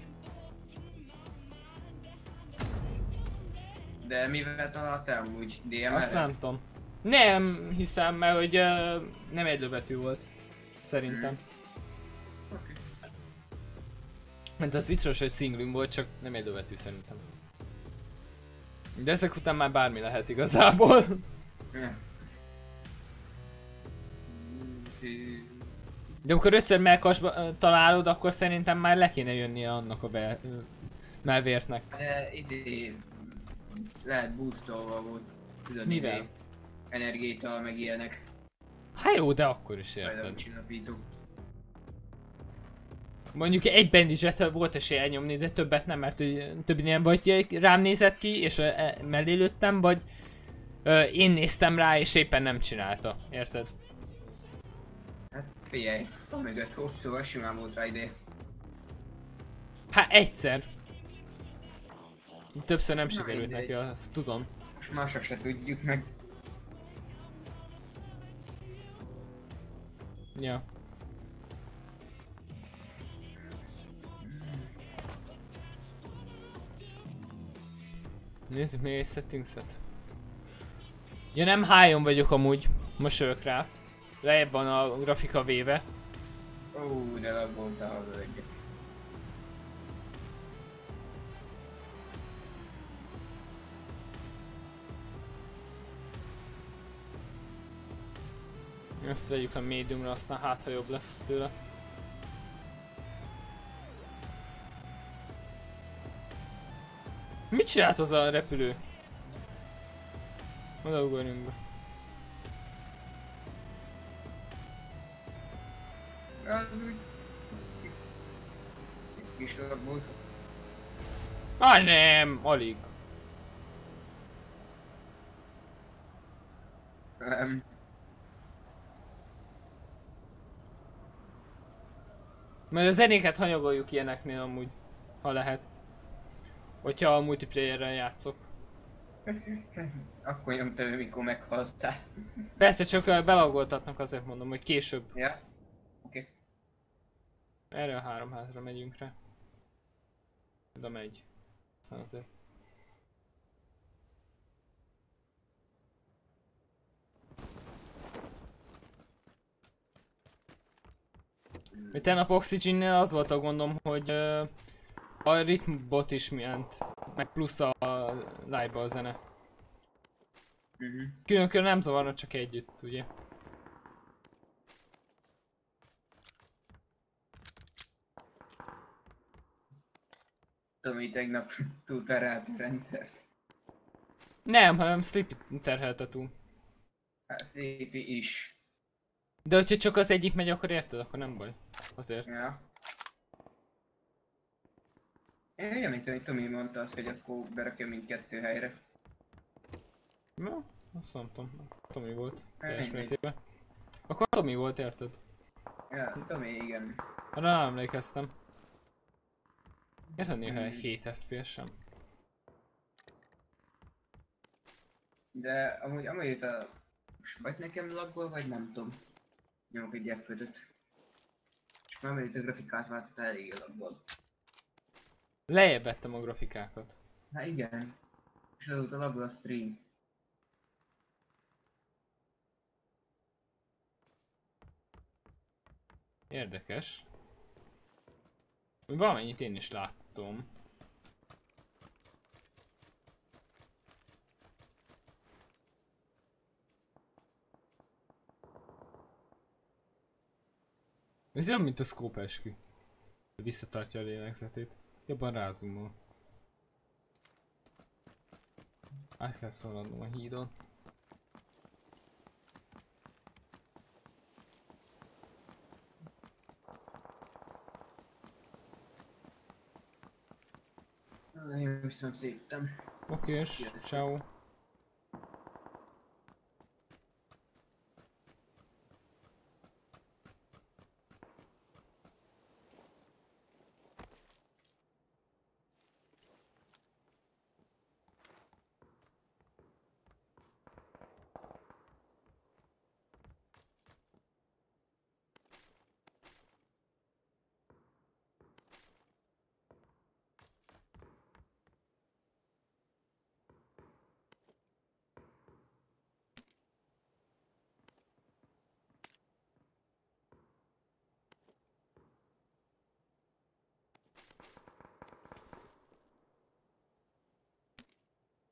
De mivel találtál úgy? DMR-re? Azt nem tudom. Nem hiszem, mert hogy nem egy lövető volt. Szerintem. Mert az vicces, hogy szinglüm volt, csak nem egy betű szerintem. De ezek után már bármi lehet igazából. De amikor összör melkasba találod, akkor szerintem már le kéne jönnie annak a melvértnek. De idé lehet boostolva volt. Tudod, Mivel? idé energiától meg ilyenek. Hát jó, de akkor is Például érted. csillapító. Mondjuk egy bandage-et volt esély elnyomni, de többet nem, mert többnél vagy rám nézett ki, és mellé lőttem, vagy én néztem rá, és éppen nem csinálta. Érted? Hát figyelj, mögött volt, szóval simán volt rá idő. Hát egyszer. Többször nem Na, sikerült mindegy. neki, azt tudom. Most másra se tudjuk meg. Ja. Nézzük még egy settingset. Ja, nem high-on vagyok amúgy, mosolyog rá. Lejjebb van a grafika véve. Ó, de laggoltál haza egyet. Ezt vegyük a mediumra, aztán hát ha jobb lesz tőle. Mit csinált az a repülő? Oda ugorjunk be. Az úgy... Kis laggult. Nem, alig. Mert a zenéket hanyagoljuk ilyeneknél amúgy, ha lehet. Hogyha a multiplayerrel játszok. Akkor nyomtam, mikor meghaltál. Persze, csak belagoltatnak, azért mondom, hogy később. Ja? Oké. Erre a 3 házra megyünk rá. Oda megy. Aztán azért. Mert tegnap Oxygen-nél az volt a gondom, hogy a ritmbot is ment, meg plusz a live-ba a zene. Külön-külön nem zavarna, csak együtt, ugye? Tomi tegnap túlterált a rendszert. Nem, hanem Sleepy terhelte túl. Hát szépi is. De hogyha csak az egyik megy, akkor érted? Akkor nem baj. Azért. Ja. Én olyan, mint hogy Tomi mondta azt, hogy akkor berakja mindkettő helyre. Na, azt nem tudom. Tomi volt. Teljes mindegy. mértékben. Akkor Tomi volt, érted? Ja, Tomi, igen. Arra nem emlékeztem. Érted néha 7 FPS-em. De amúgy itt a... Vagy nekem laggol, vagy nem tudom. Nyomok egy F5-öt. És már itt a grafikát váltott elég laggol. Lejjebb vettem a grafikákat. Hát igen. És azóta laggol a stream. Érdekes. Valamennyit én is láttam. Ez olyan, mint a scope eskü. Visszatartja a lélegzetét. Jobban rázumol. Át kell szaladnom a hídon. Én viszont széptem. Okés, ciao.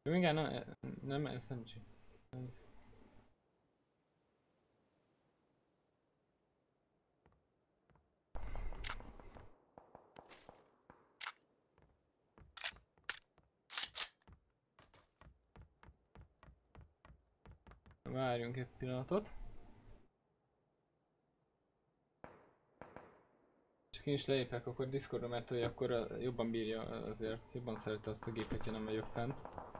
Jó, igen, nem SMG. Nice. Várjunk egy pillanatot. Csak én is lelépek akkor Discordra, mert hogy akkor jobban bírja azért, jobban szereti azt a gépet, ha nem vagyok fent.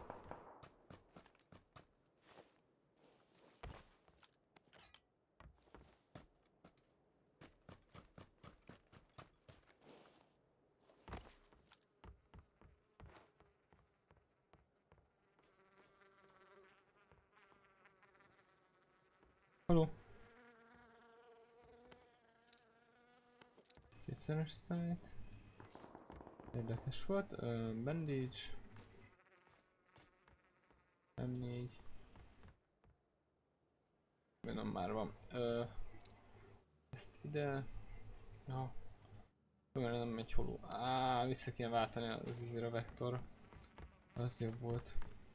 Haló? Kétszeres szájt. Érdekes volt. Bandage. M4. Nem már van. Ezt ide. Ja. Nem megy holó. Vissza kéne váltani az izére a vektor. Az jobb volt.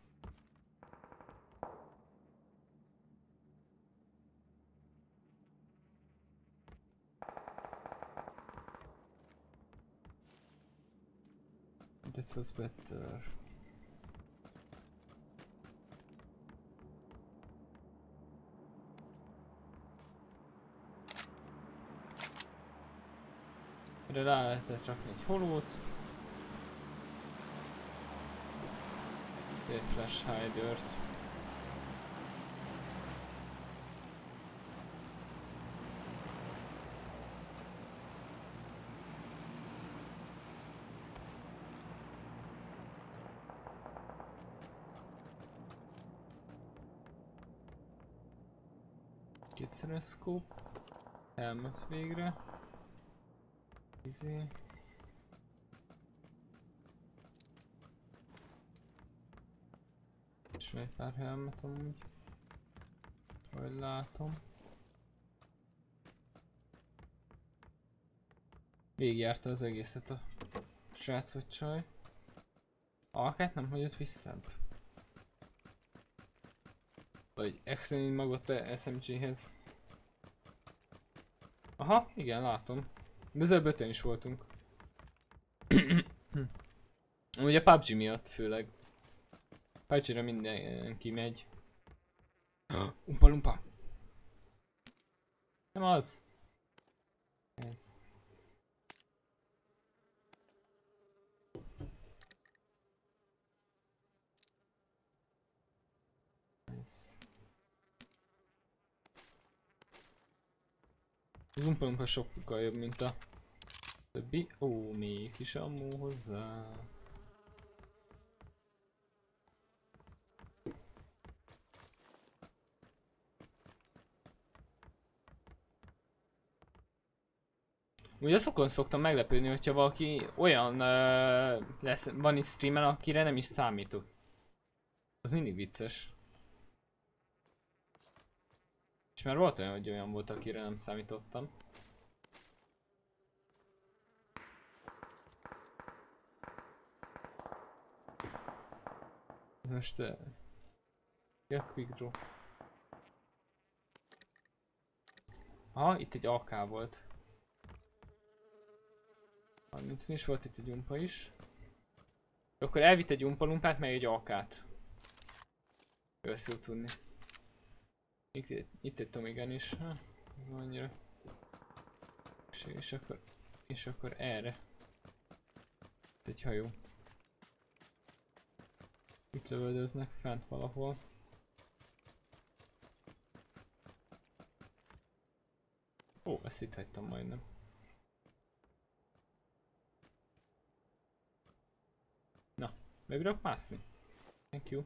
That was better. Ide rá lehetett rakni egy holót. Egy flash hider-t. Kétszeres scope. Helmet végre. Izé. És egy pár helmet amúgy. Ahogy látom. Végigjárta az egészet a srác vagy csaj. Alkát nem hagyott visszább. Vagy extended magot a SMG-hez. Aha, igen, látom. De ezzel bötén is voltunk. Ugye a PUBG miatt főleg. PUBG-ra mindenki megy. Umpa lumpa. Nem az. Ez. Ez. Az Umpa Lumpa sokkal jobb, mint a többi. Ó, még is ammo hozzá. Ugye azokon szoktam meglepődni, hogyha valaki olyan van itt streamen, akire nem is számítok. Az mindig vicces. És már volt olyan, hogy olyan volt, akire nem számítottam. Most... ja, quick draw. Aha, itt egy AK volt. 30 is volt itt egy umpa is. Akkor elvitt egy Umpa Lumpát, meg egy AK-t. Ezt jó tudni. Itt egy Tomigan is. Ez annyira. És akkor erre. Itt egy hajó. Itt lövöldöznek fent valahol. Ó, ezt itt hagytam majdnem. Na, megbírok mászni? Thank you.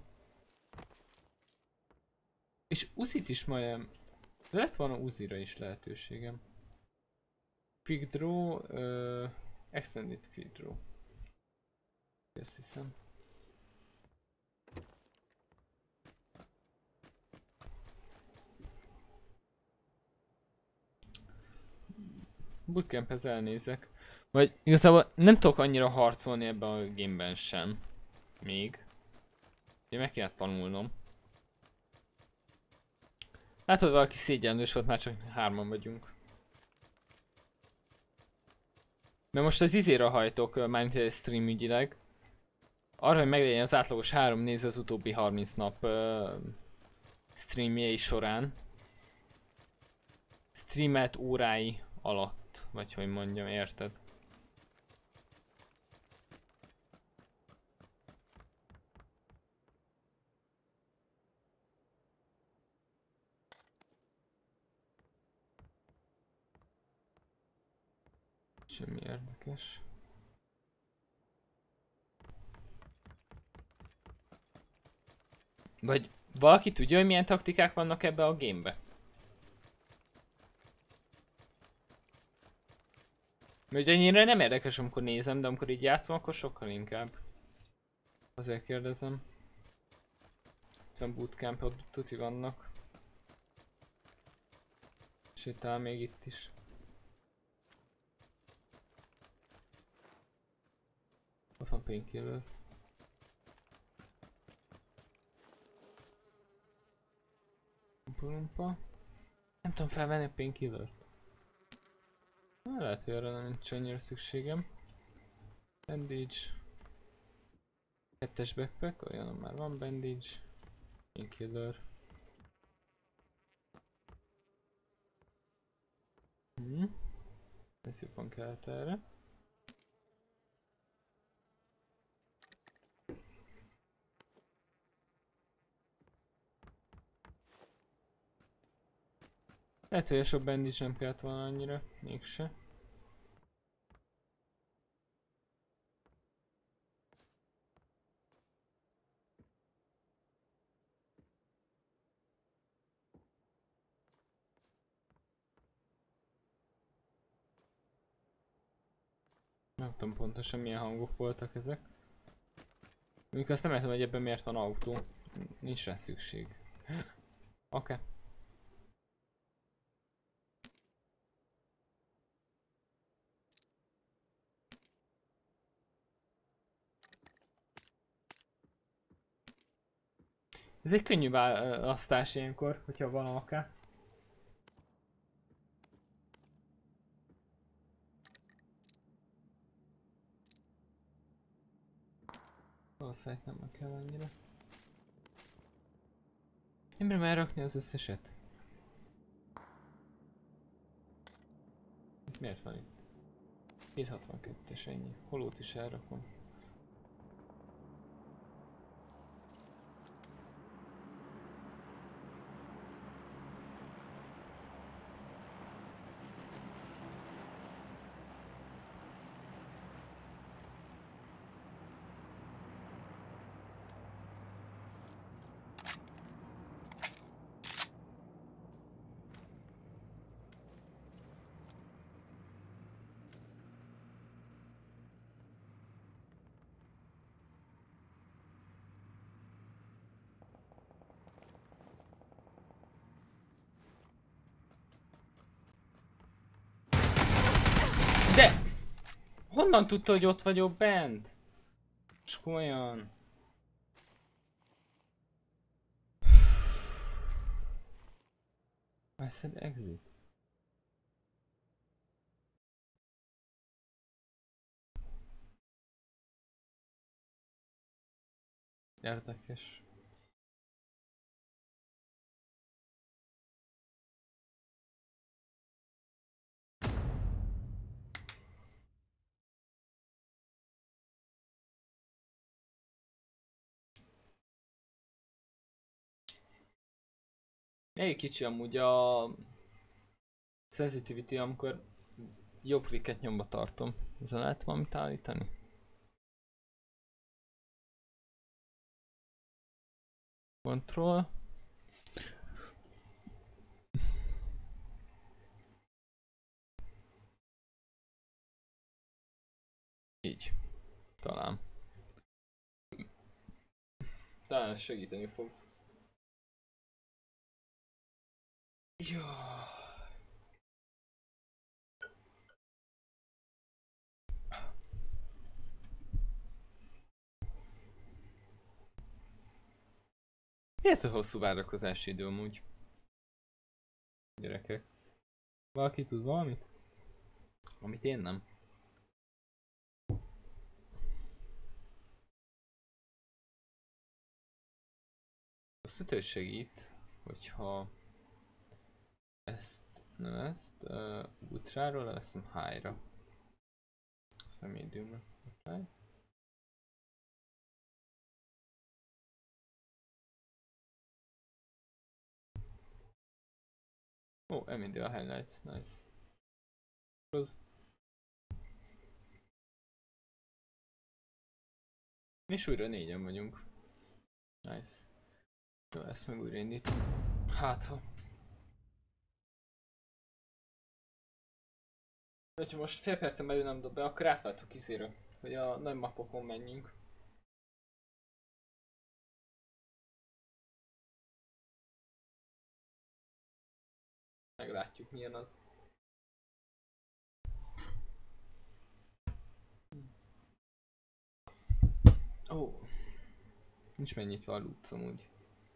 És Uzit is majdnem... lett volna Uzira is lehetőségem. Quick draw... extended quick draw. Ezt hiszem. Bootcamphez elnézek. Vagy igazából nem tudok annyira harcolni ebben a gameben sem. Még. Én meg kéne tanulnom. Látod, valaki szégyenlős volt, már csak 3-an vagyunk. Mert most az izéra hajtok, mármint stream ügyileg. Arra, hogy meglegyen az átlagos 3 néző az utóbbi 30 nap streamjei során. Streamet órái alatt, vagy hogy mondjam, érted? Semmi érdekes. Vagy valaki tudja, hogy milyen taktikák vannak ebbe a gamebe? Mert ennyire nem érdekes, amikor nézem, de amikor így játszom, akkor sokkal inkább. Azért kérdezem. Szóval bootcampok tuti vannak. Sőt, talán még itt is. Ott van painkiller. Lumpa. Nem tudom felvenni a painkillert. Lehet, hogy arra nem nincs annyira szükségem. Bandage. 2-es backpack, olyan már van bandage. Painkiller. Ez jobban kellett erre. Lehet, hogy a sok bandage nem kellett volna annyira, mégse. Nem tudom pontosan milyen hangok voltak ezek. Mondjuk azt nem értem, hogy ebben miért van autó. Nincs rá szükség. Oké. Ez egy könnyű választás ilyenkor, hogyha van AK. Valószínűleg nem kell annyira. Én merem elrakni az összeset. Ez miért van itt? 762-es ennyi. Holót is elrakom. De! Honnan tudta, hogy ott vagyok bent? És komolyan. I said exit. Érdekes. Elég kicsi amúgy a sensitivity, amikor jobb klikket nyomba tartom. Ezen lehet valamit állítani? Control. Így. Talán. Talán segíteni fog. Jó. Ez a hosszú várakozási idő amúgy. Gyerekek. Valaki tud valamit? Amit én nem. A szütő segít, hogyha ezt ultráról leveszem high-ra. Ezt a mediumra. Okay. Ó, említi a highlights, nice. Az. És újra 4-en vagyunk. Nice. Jó, ezt meg újra indítom. Hát ha. Ha most fél percen belül nem dob be, akkor átváltok izére, hogy a nagy mapokon menjünk. Meglátjuk milyen az. Ó. Nincs megnyitva a loot amúgy.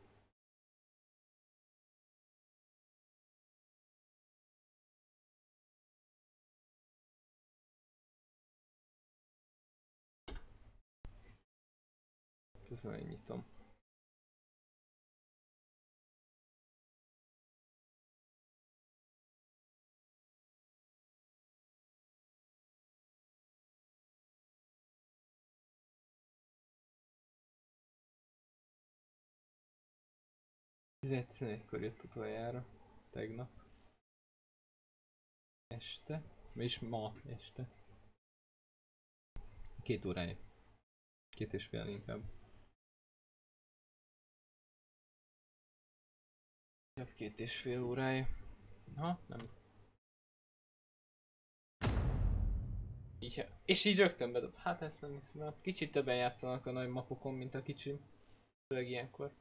Közben megnyitom. Kor jött utoljára. Tegnap. Este. És ma este. 2 órája. 2,5 inkább. 2,5 órája. Ha, nem. Így, és így rögtön bedob. Hát ezt nem hiszem el. Kicsit többen játszanak a nagy mapokon, mint a kicsim. Főleg ilyenkor.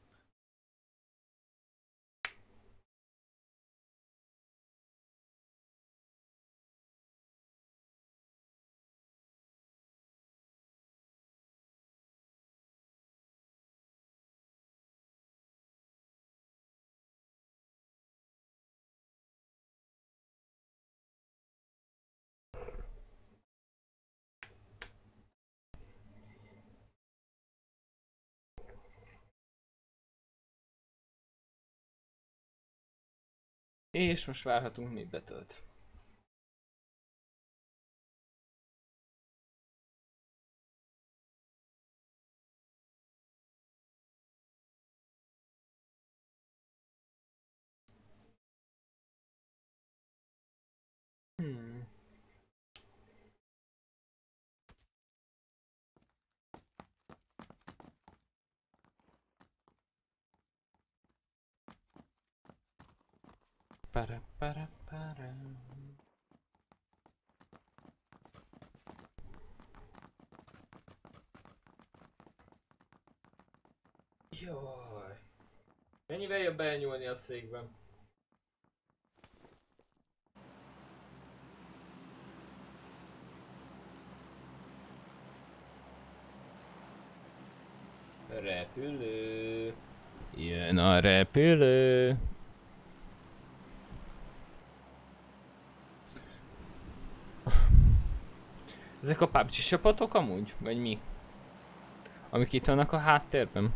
És most várhatunk, míg betölt. Para. Jaj. Mennyivel jobb elnyúlni a székben? Repülő. Jön a repülő. Ezek a PUBG csapatok amúgy? Vagy mi? Amik itt vannak a háttérben?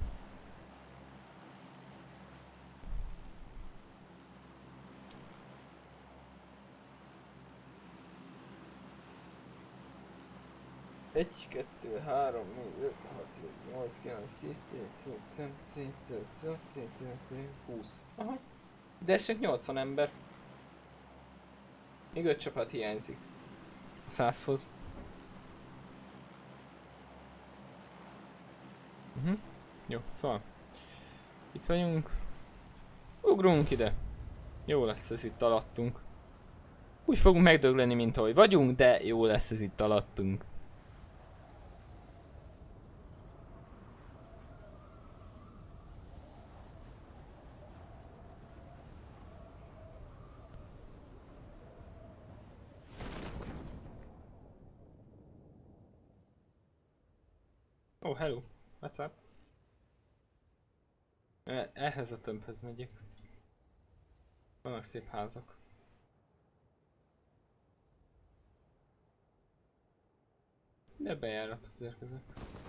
Egy, kettő, 3, 4, 5, 6, 8, 9, 10, 20. Aha. De ez csak 80 ember. Még 5 csapat hiányzik. 100-hoz. Jó, szóval. Itt vagyunk. Ugrunk ide. Jó lesz ez itt alattunk. Úgy fogunk megdögleni, mint ahogy vagyunk, de jó lesz ez itt alattunk. Oh, hello. What's up? Ehhez a tömbhöz megyek. Vannak szép házak. De bejárathoz érkezek.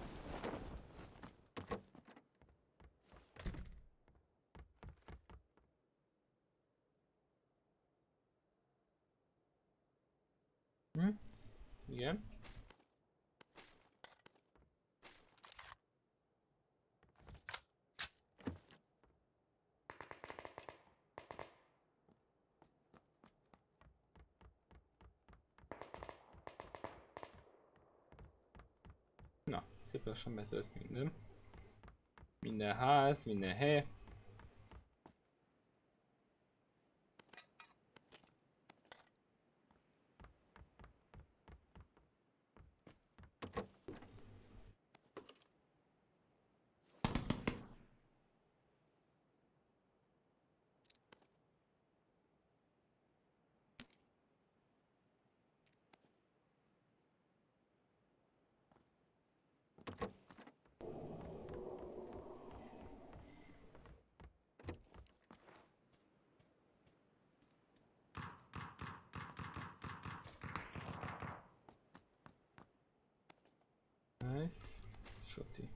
Igen. Na, szép lassan betölt minden. Minden ház, minden hely. Nice. Soti.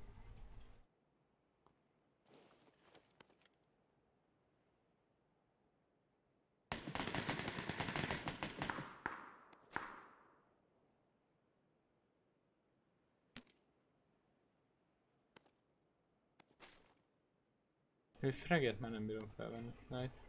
Egy freget már nem bírom felvenni. Nice.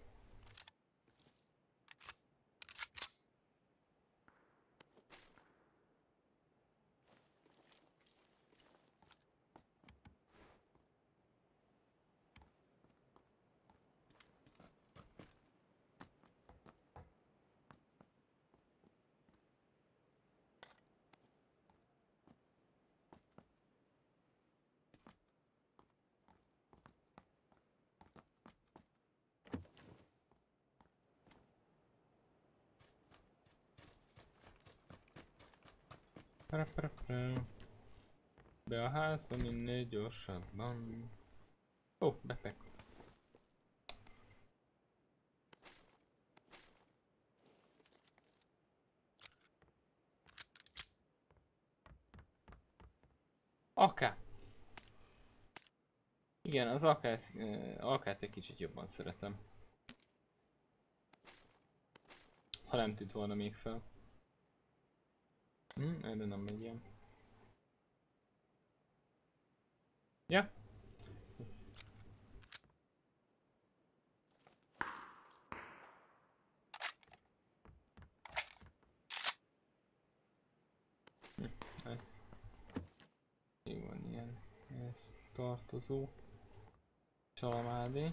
Be a házba minél gyorsabban. Ó, backpack. AK. Igen, az AK-t egy kicsit jobban szeretem. Ha nem tűnt volna még fel. Erre nem megy ilyen. Ja. Nice. Még van ilyen ez tartozó. Csalamádé.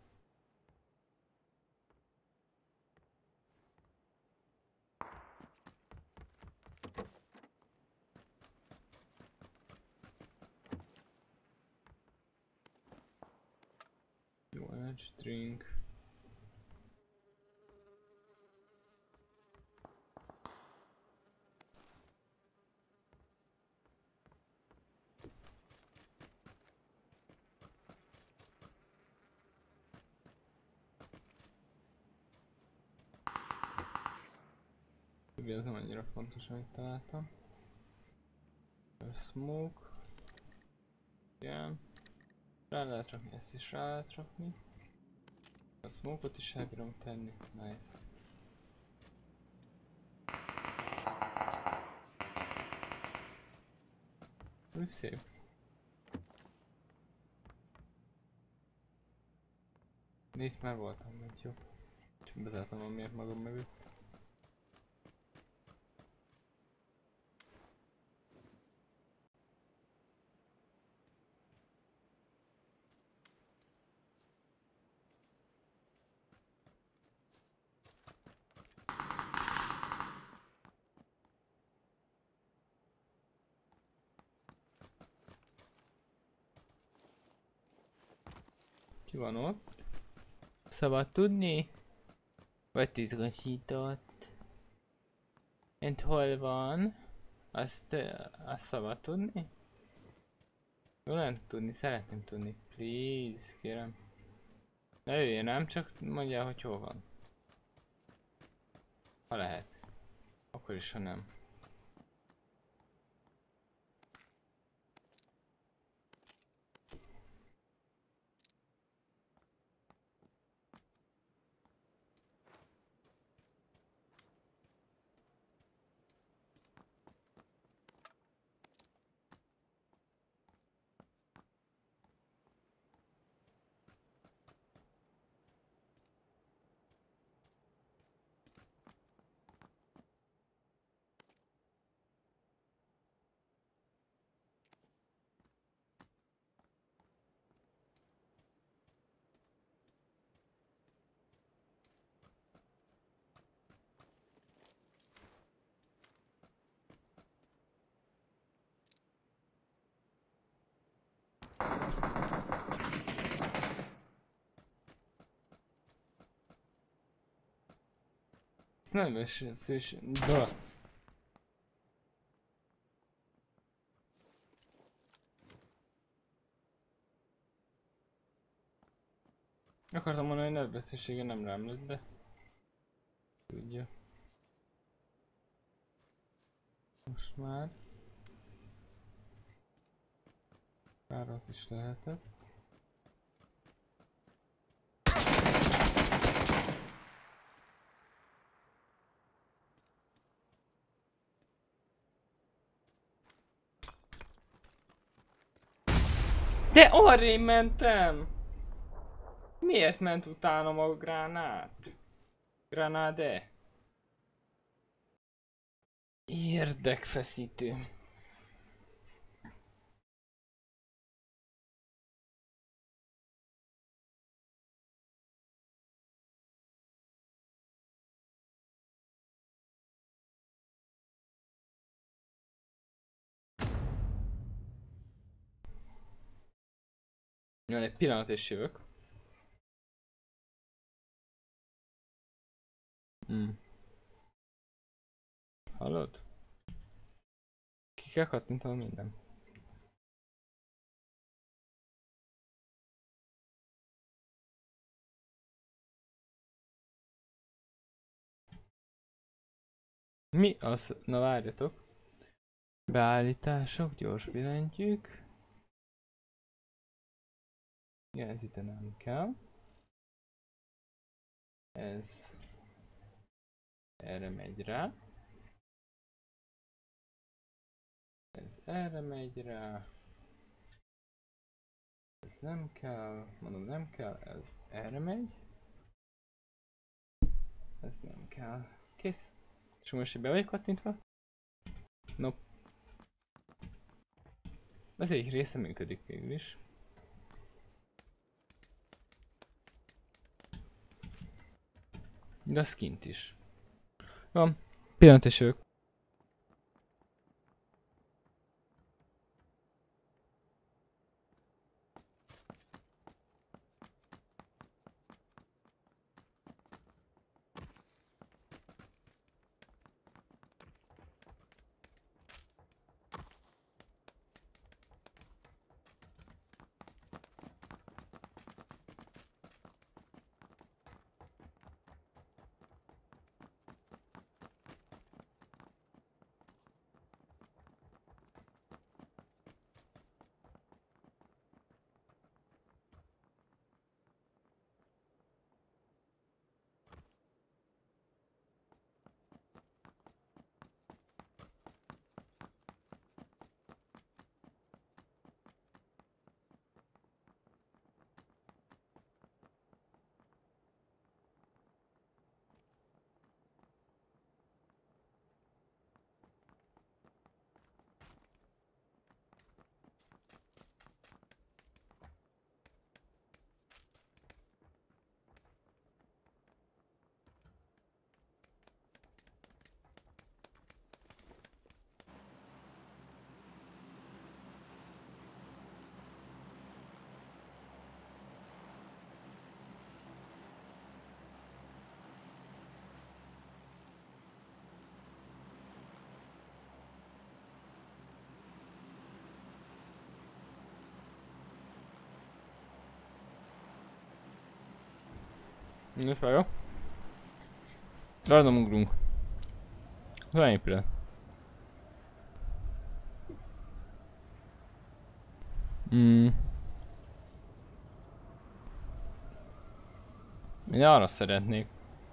Energy drink. Ugye ez nem annyira fontos, amit találtam. A smoke. Igen. Rá lehet rakni, ezt is rá lehet rakni. A smoke-ot is elbírom tenni. Nice. Úgy szép. Nézd, már voltam, mert jó. Csak bezártam amiért magam mögött. Ki van ott? Szabad tudni? Vagy titokosított? Ent hol van? Azt szabad tudni? Jó, nem tudni, szeretném tudni. Please, kérem. Ne jöjjön, nem csak mondja, hogy hol van. Ha lehet. Akkor is, ha nem. Ez nem vesz, de. Akartam mondani, hogy nevveszésége nem rám lett, de... Tudja. Most már... Bár az is lehetett. De arrébb mentem! Miért ment utánam a gránát? Granáde? Érdekfeszítő. Jön egy pillanat és jövök. Hallod? Ki kell kattintanom minden. Mi az? Na várjatok. Beállítások, gyors billentyűk. Ja, ez itt nem kell. Ez erre megy rá. Ez erre megy rá. Ez nem kell, mondom nem kell, ez erre megy. Ez nem kell. Kész. És most így be vagyok kattintva? Nope. Az egyik része működik végül is. De az kint is. Van. Pillanat és ők. Ez már jó. Random ugrunk. Van épület. Én arra szeretnék.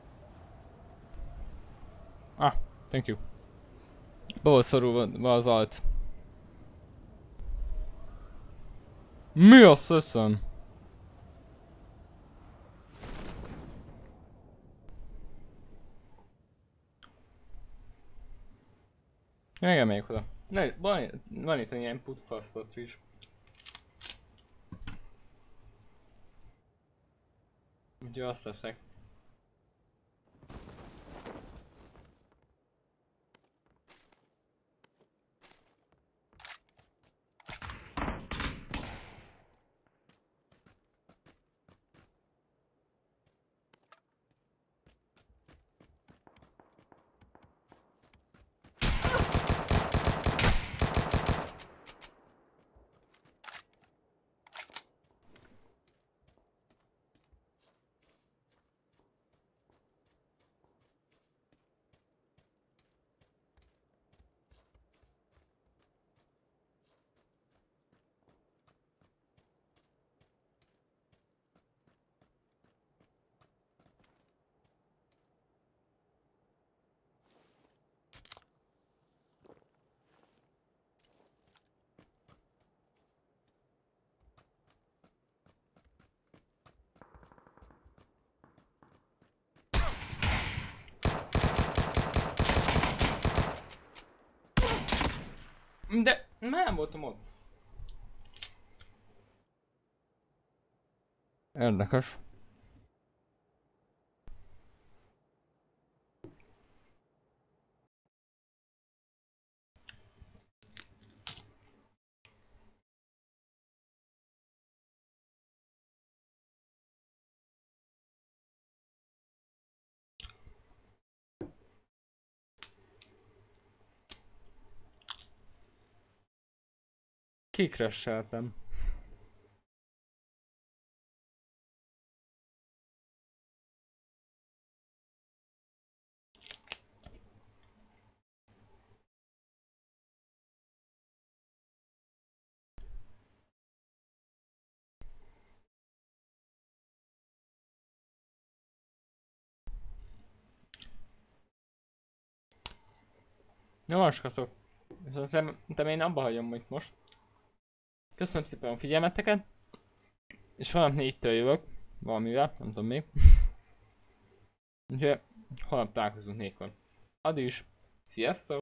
Ah, thank you. Be volt szorulva az alt. Mi a szöszön? Igen, megyek oda. Ne, van itt egy ilyen putfasztot is. Úgyhogy azt leszek. De nem voltam ott. Érdekes. Kikresseltem. Jó, most kaszok. Szerintem én abba hagyom itt most. Köszönöm szépen a figyelmeteket. És holnap 4-től jövök. Valamivel, nem tudom még. Úgyhogy holnap találkozunk 4-kor. Addig is. Sziasztok!